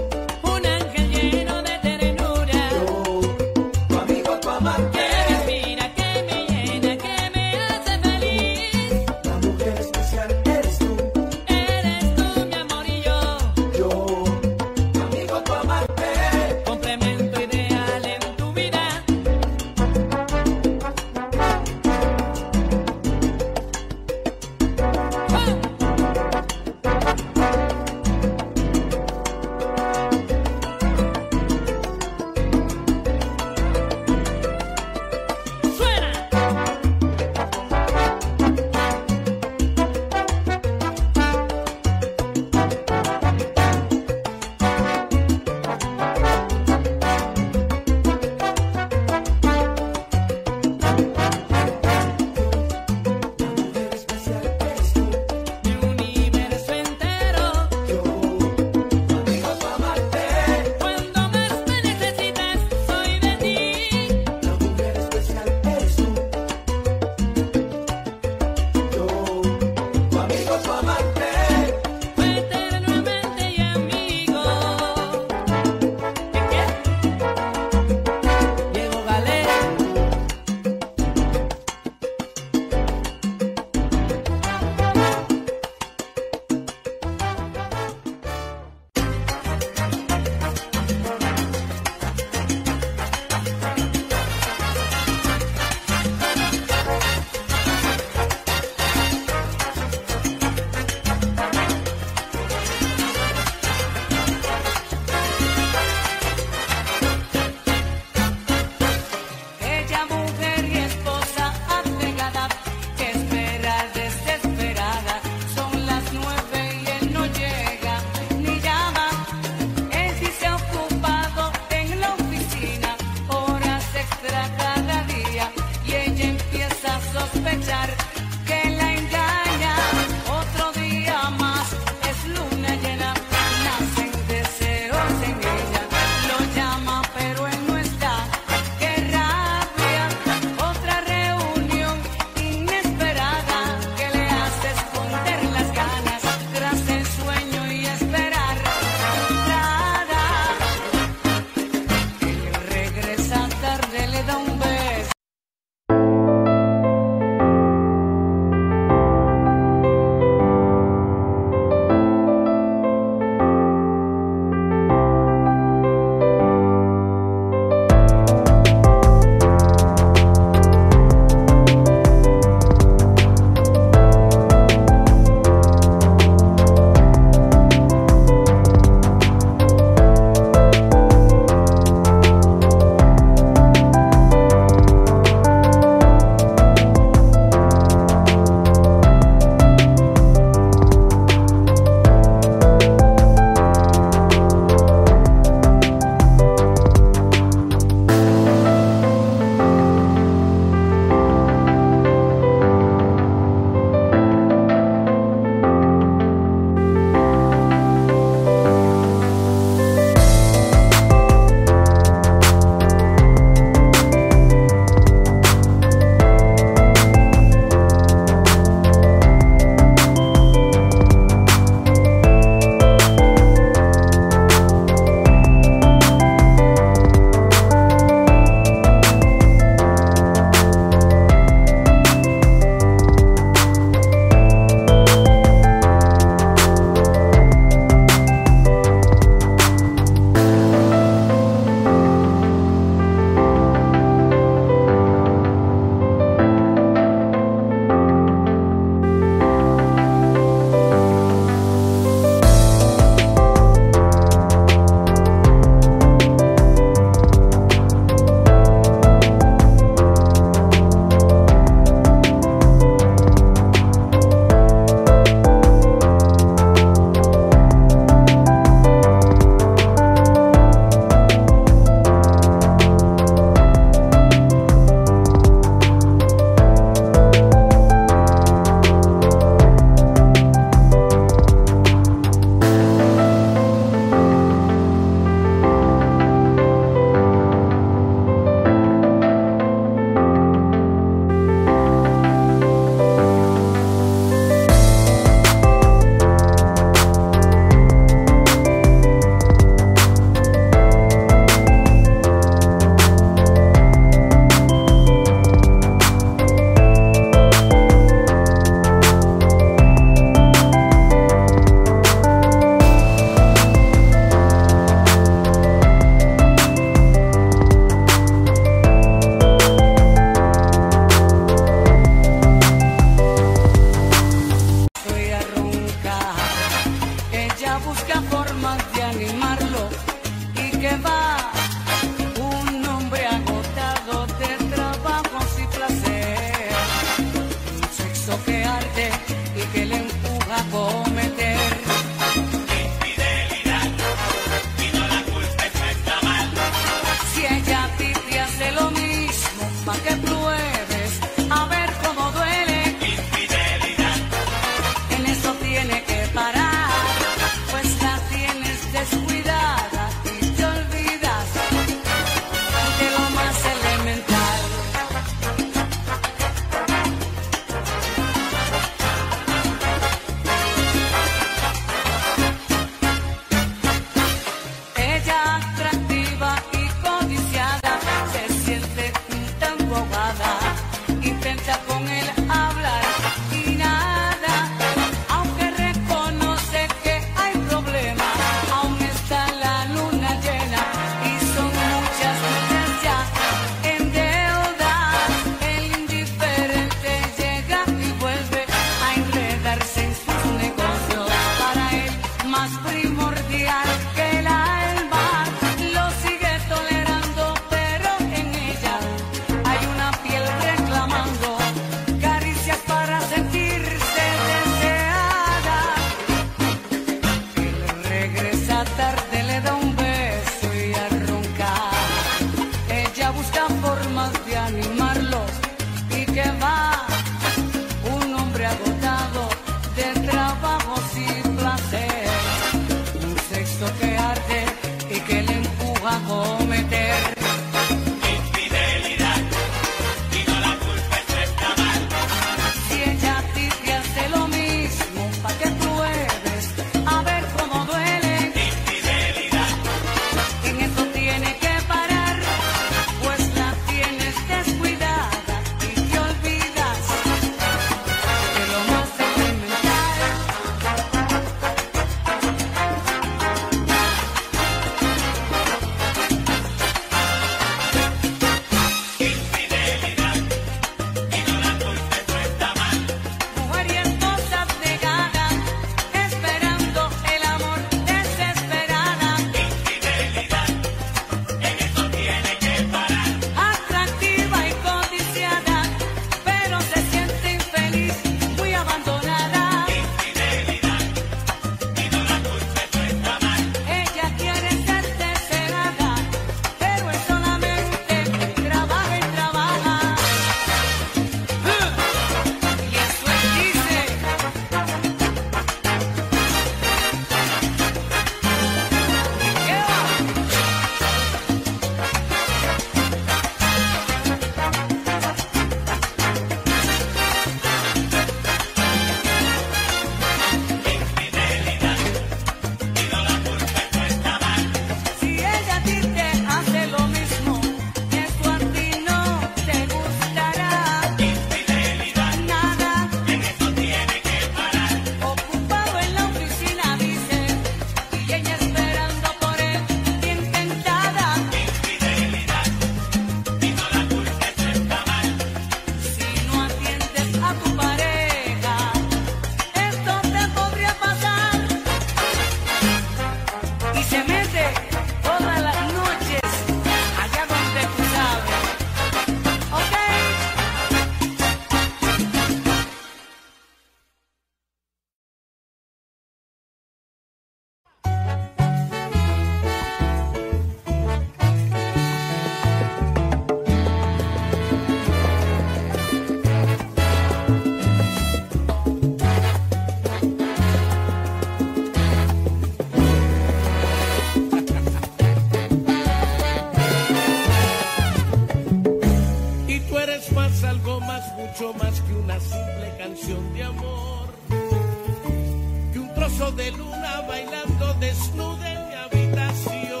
rayito de luna bailando desnuda en mi habitación.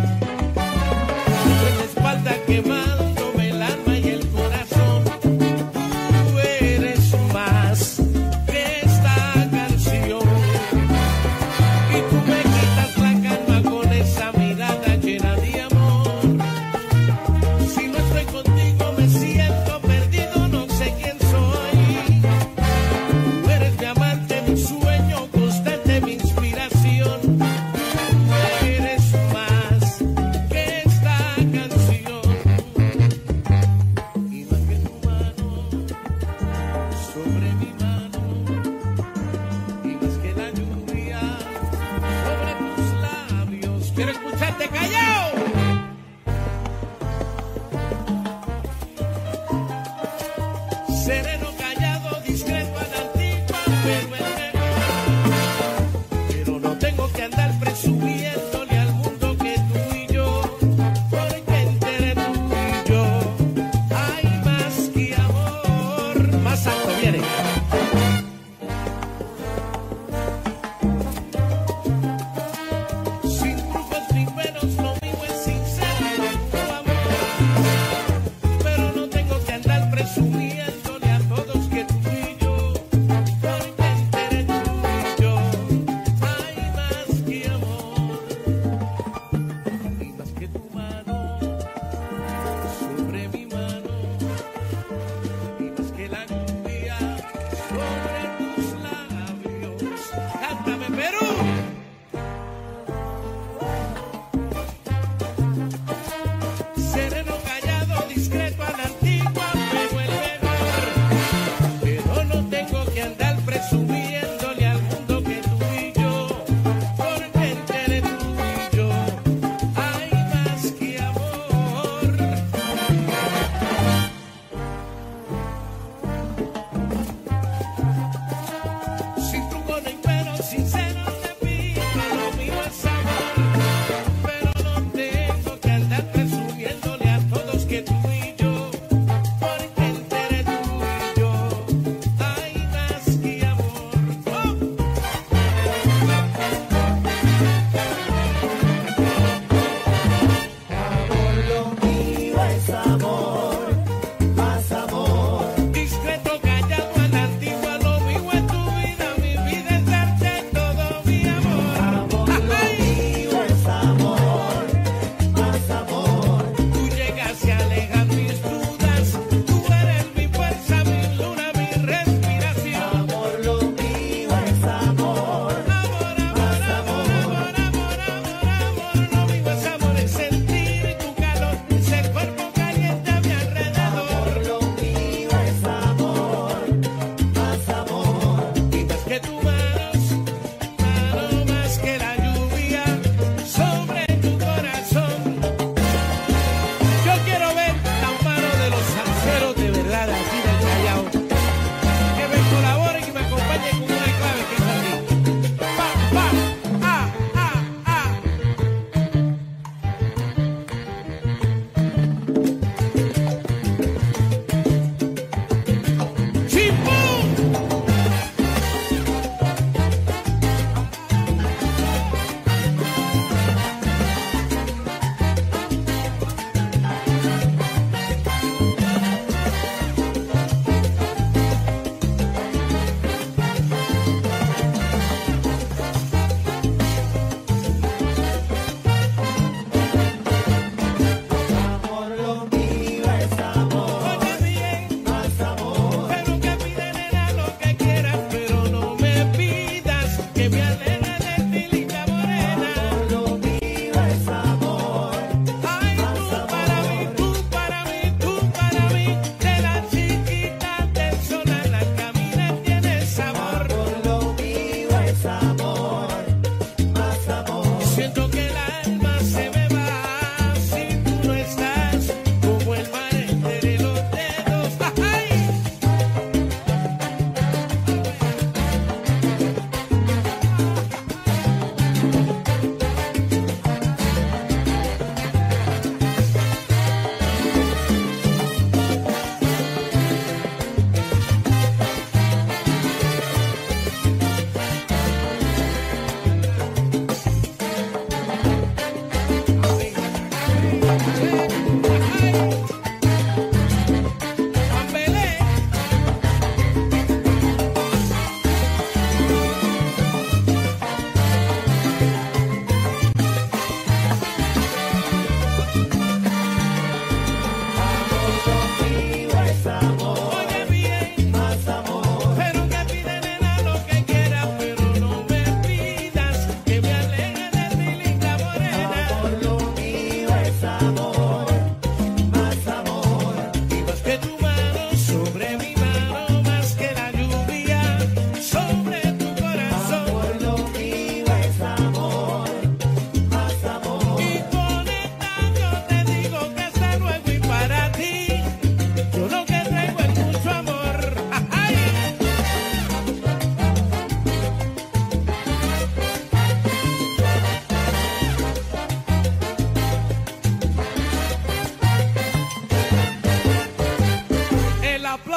En la espalda quemándome el alma y el corazón. Tú eres más que esta canción. Y tú me quitas la calma con esa mirada llena de amor. Si no estoy contigo me siento perdido, no sé quién soy. Tú eres mi amante, mi sueño constante, mi inspiración. Tú eres más que esta canción. Y más que tu mano sobre mi mano. Y más que la lluvia sobre tus labios. Quiero escucharte callado. Sereno, callado, discreto a la antigua, pero el mejor. Pero no tengo que andar presumiéndole al mundo que tú y yo, porque entre tú y yo hay más que amor. Más alto viene. Sin trucos ni pelos, lo mío es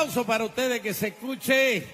aplauso para ustedes, que se escuche.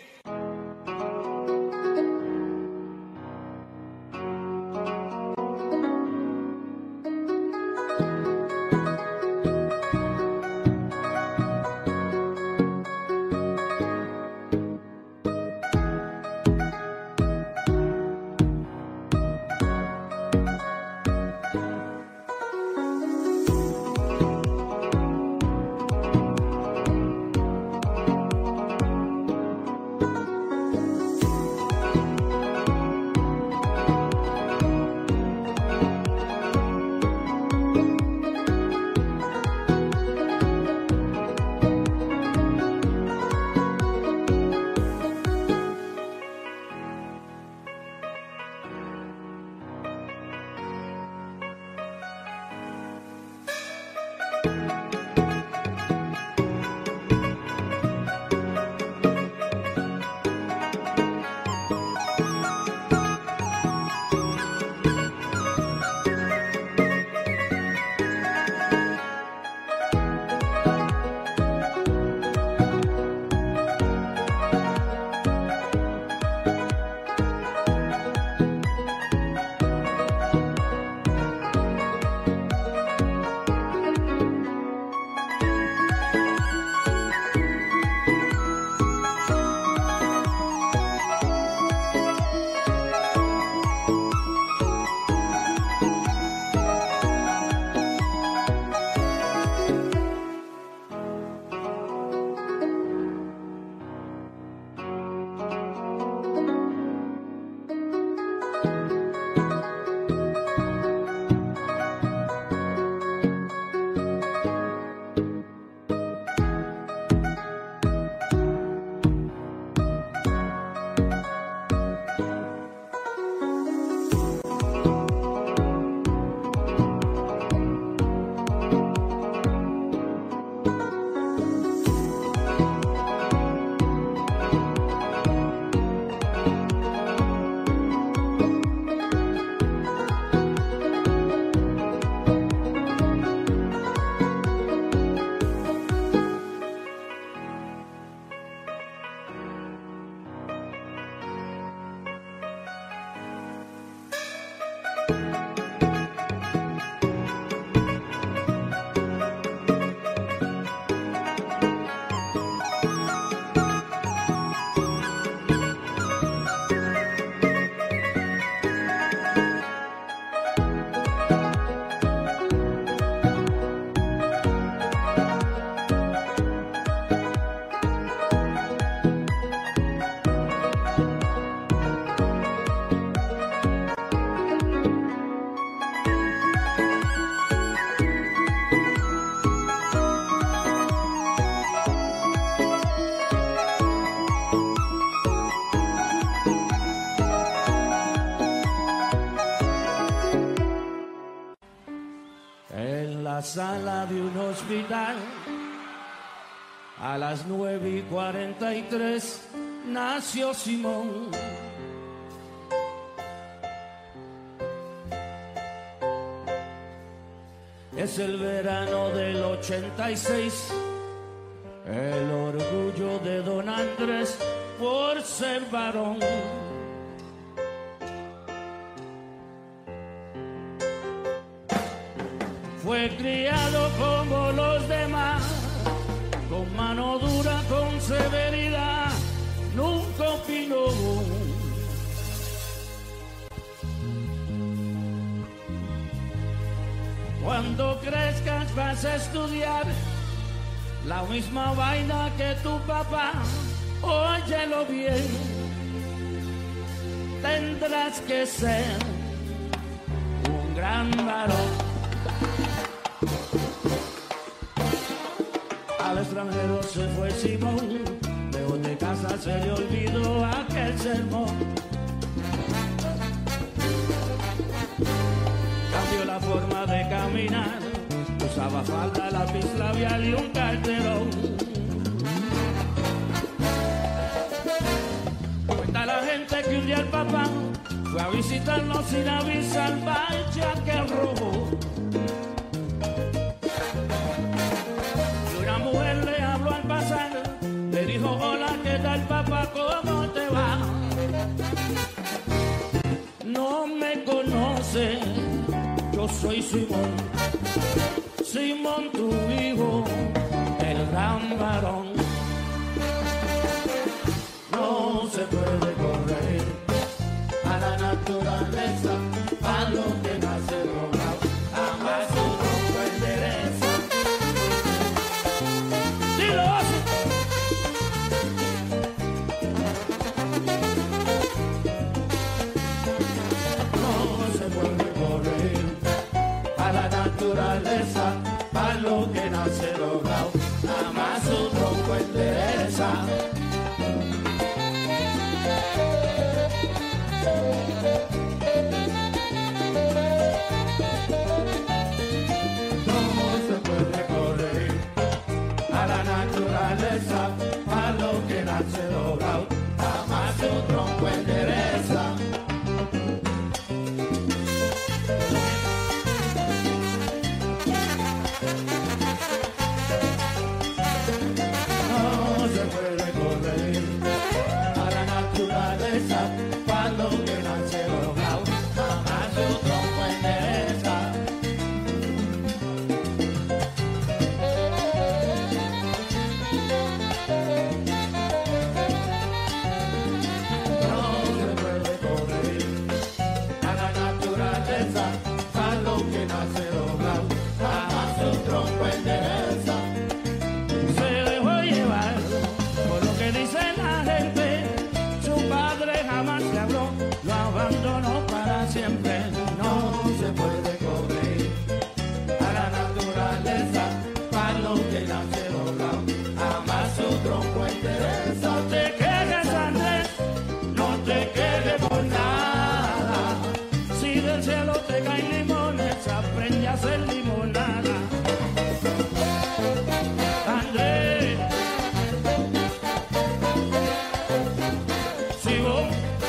la sala de un hospital. A las nueve y cuarenta y tres nació Simón. Es el verano del ochenta y seis, el orgullo de don Andrés por ser varón. Fue criado como los demás, con mano dura, con severidad, nunca opinó. Cuando crezcas vas a estudiar la misma vaina que tu papá, óyelo bien, tendrás que ser un gran varón. Al extranjero se fue Simón, lejos de casa se le olvidó aquel sermón. Cambió la forma de caminar, usaba falda, lápiz labial y un carterón. Cuenta la gente que un día el papá fue a visitarnos sin avisar, vaya que robo. Y una mujer le habló al pasar, le soy Simón, Simón tu hijo, el gran varón. No se puede correr a la naturaleza, a lo que nace doblado, jamás su tronco endereza. ¡Sí lo hace! No se puede correr a la naturaleza, a lo que nace doblado, jamás su tronco endereza. A lo que nace doblado, jamás su tronco endereza. No se puede correr a la naturaleza, a lo que nace doblado, jamás su tronco endereza. Abandonó para siempre, no se puede correr a la naturaleza, para lo que nace doblado, jamás su tronco endereza. No te quejes, Andrés, no te quejes por nada, si del cielo te caen limones, aprende a hacer limonada. Andrés, si vos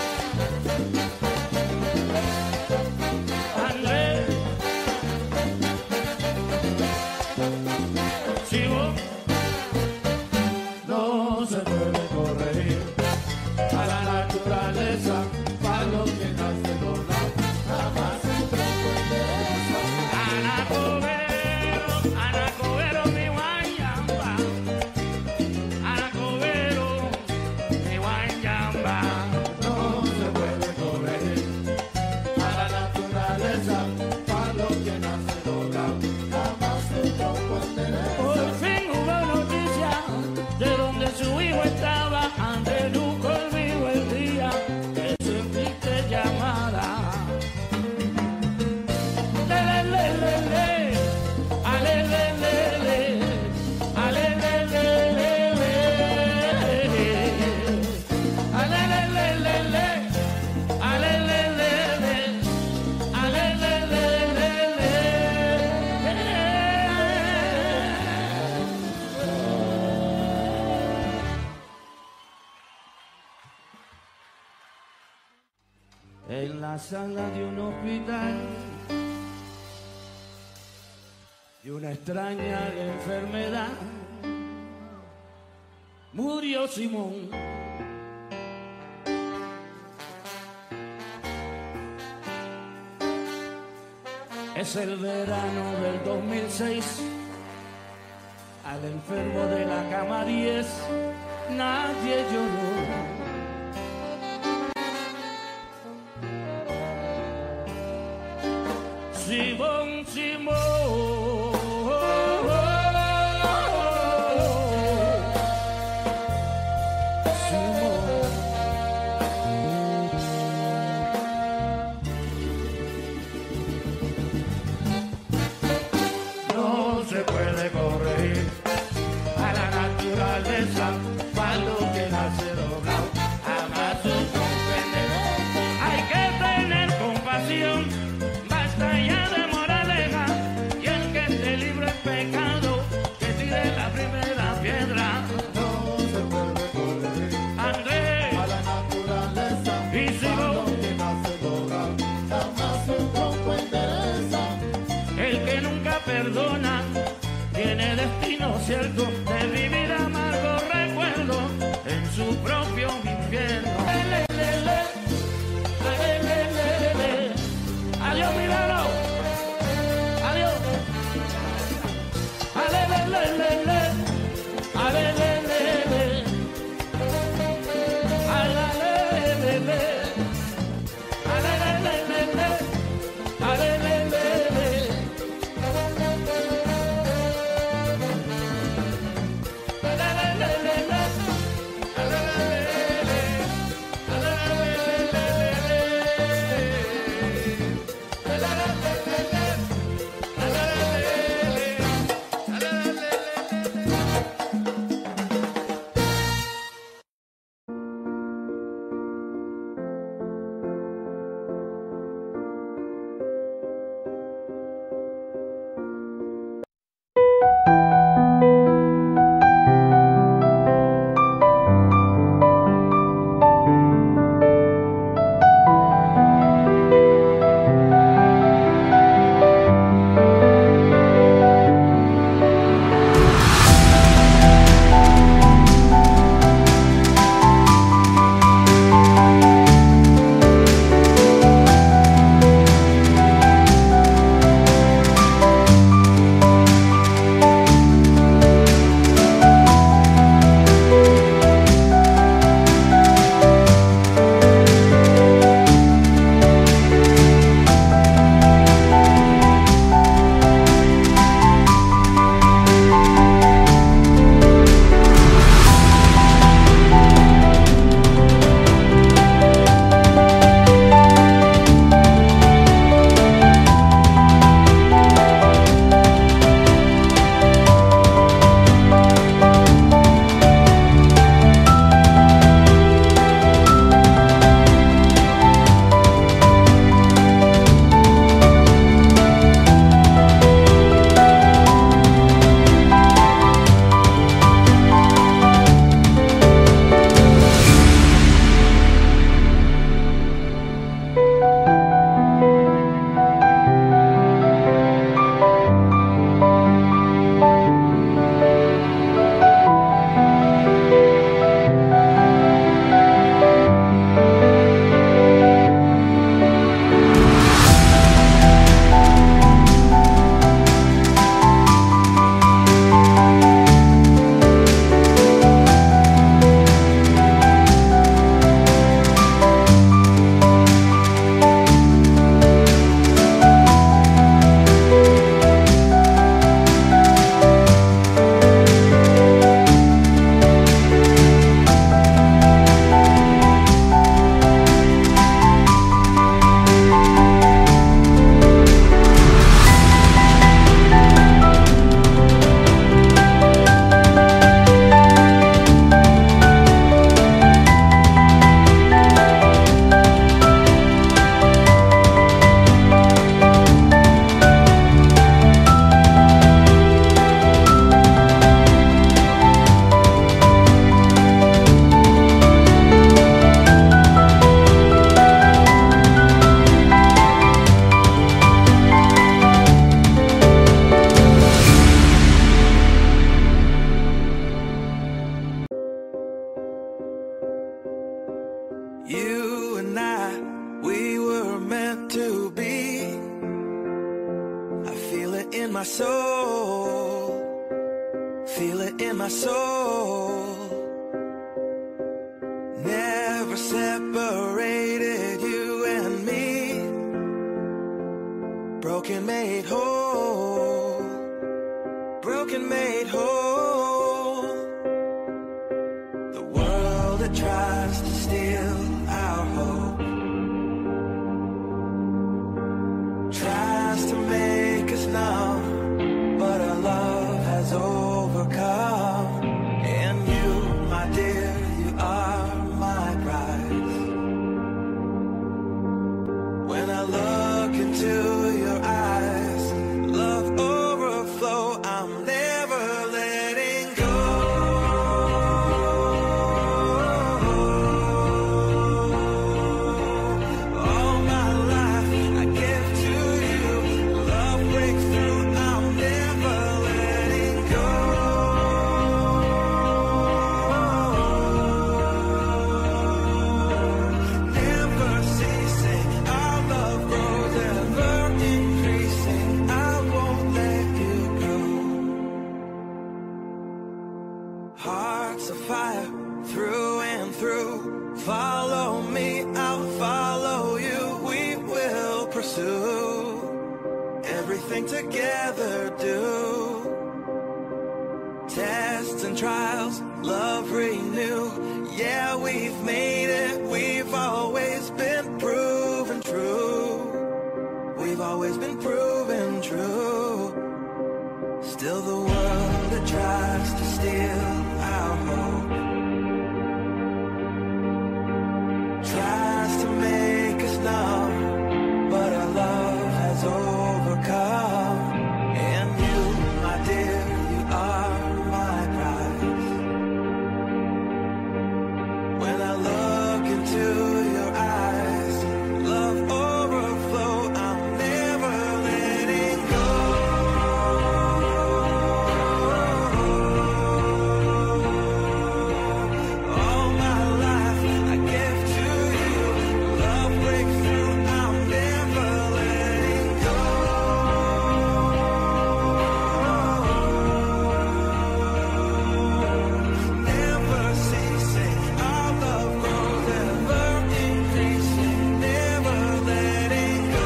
en la sala de un hospital de una extraña enfermedad murió Simón. Es el verano del dos mil seis, al enfermo de la cama diez nadie lloró. Simón, Simón, Simón, no se puede correr a la naturaleza, para lo que nace doblado, jamás su tronco endereza. Hay que tener compasión, ya de moraleja, y el que esté libre de pecado, que tire la primera piedra. No se puede correr Andrés a la naturaleza, y Simón, que nace doblado, jamás su tronco endereza. el que nunca perdona, tiene destino cierto de vivir amargo recuerdo en su propio infierno. Le, le, le, le, le, le, le, le. Adiós, mi Lalo. my soul, feel it in my soul. Never separated you and me. Broken made whole, broken made whole. The world that tries to steal our hope tries to make us numb, but our love has overcome. And you, my dear, you are my prize. When I look into your eyes, love overflow, I'm never letting go. All my life I give to you, love breaks through, I'm never letting go. Never ceasing, our love grows ever increasing, I won't let you go. Hearts of fire through and through, follow me, I'll follow you, we will pursue everything together, do tests and trials, love renew. Yeah, we've made it, we've always been proven true. We've always been proven true. Still the world that tries to steal our hope tries to make us numb, but our love has overcome. And you, my dear, you are my prize. When I look into your eyes, love overflow, I'm never letting go. All my life I give to you, love breaks through, I'm never letting go. Never ceasing, our love grows ever increasing, never letting go.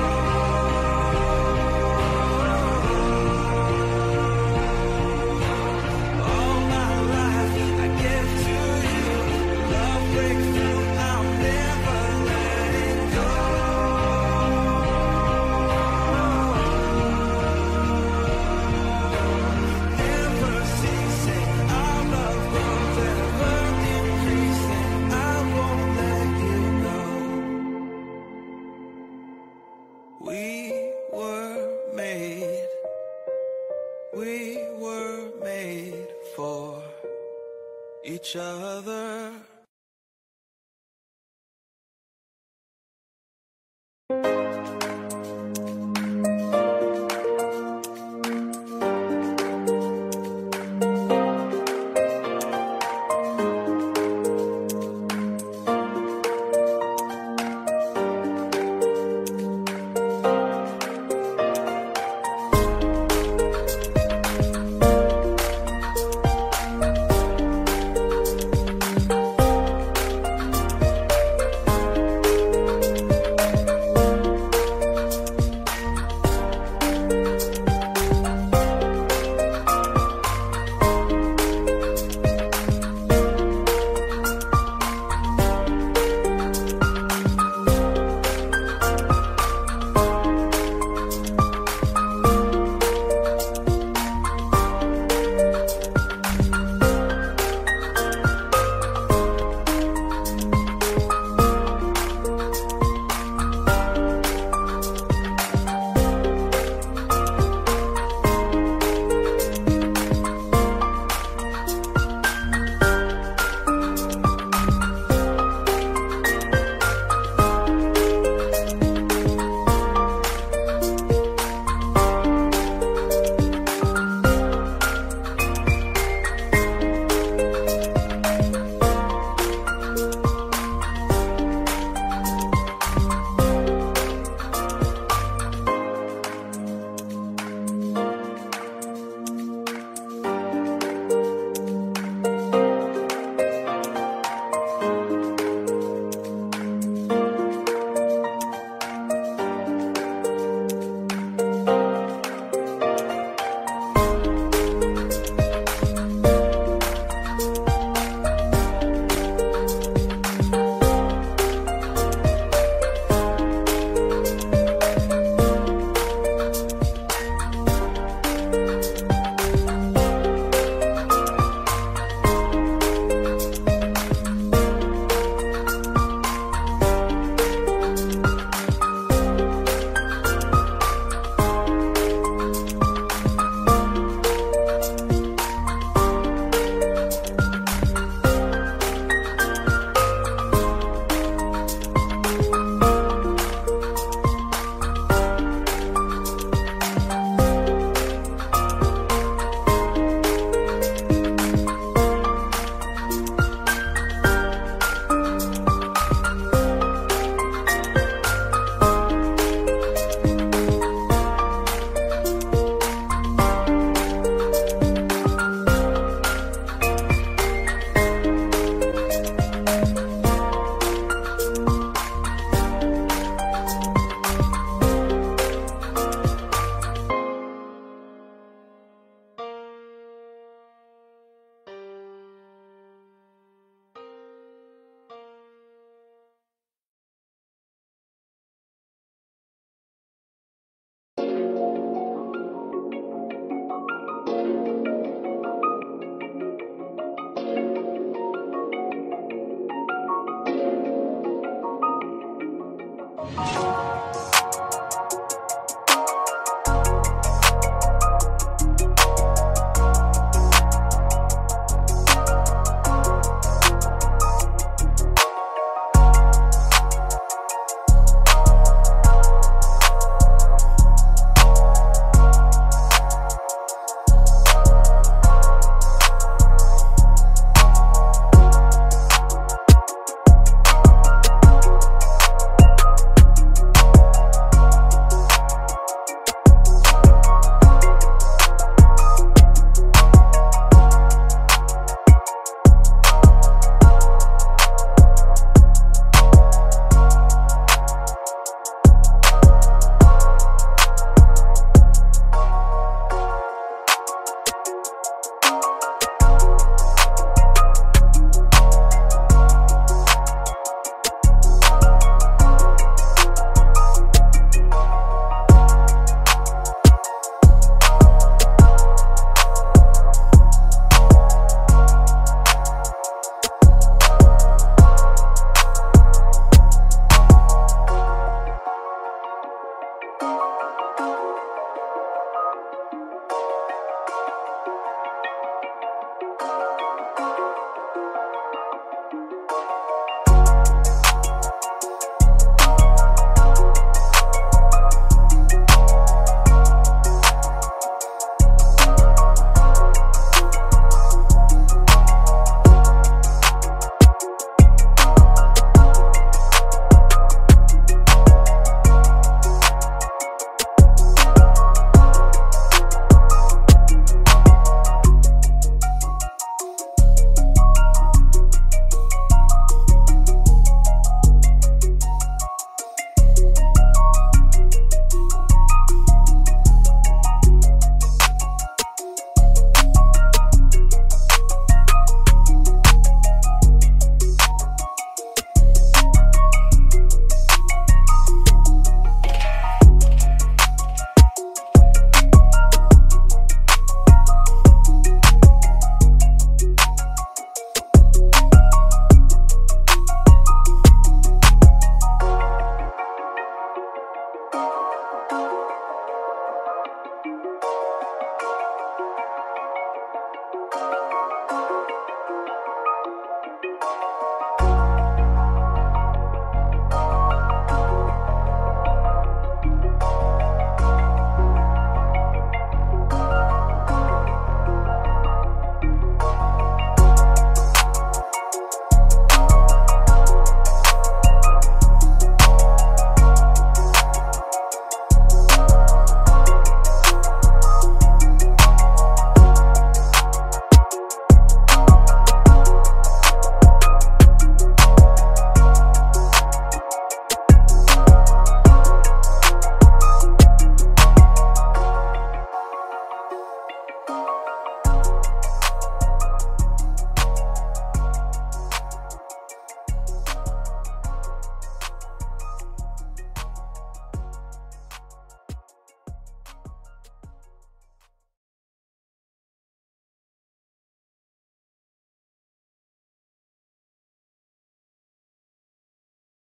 All my life I give to you, love breaks through, I'm never letting go. Never ceasing, our love grows ever increasing, I won't let you go. We were made, we were made for each other.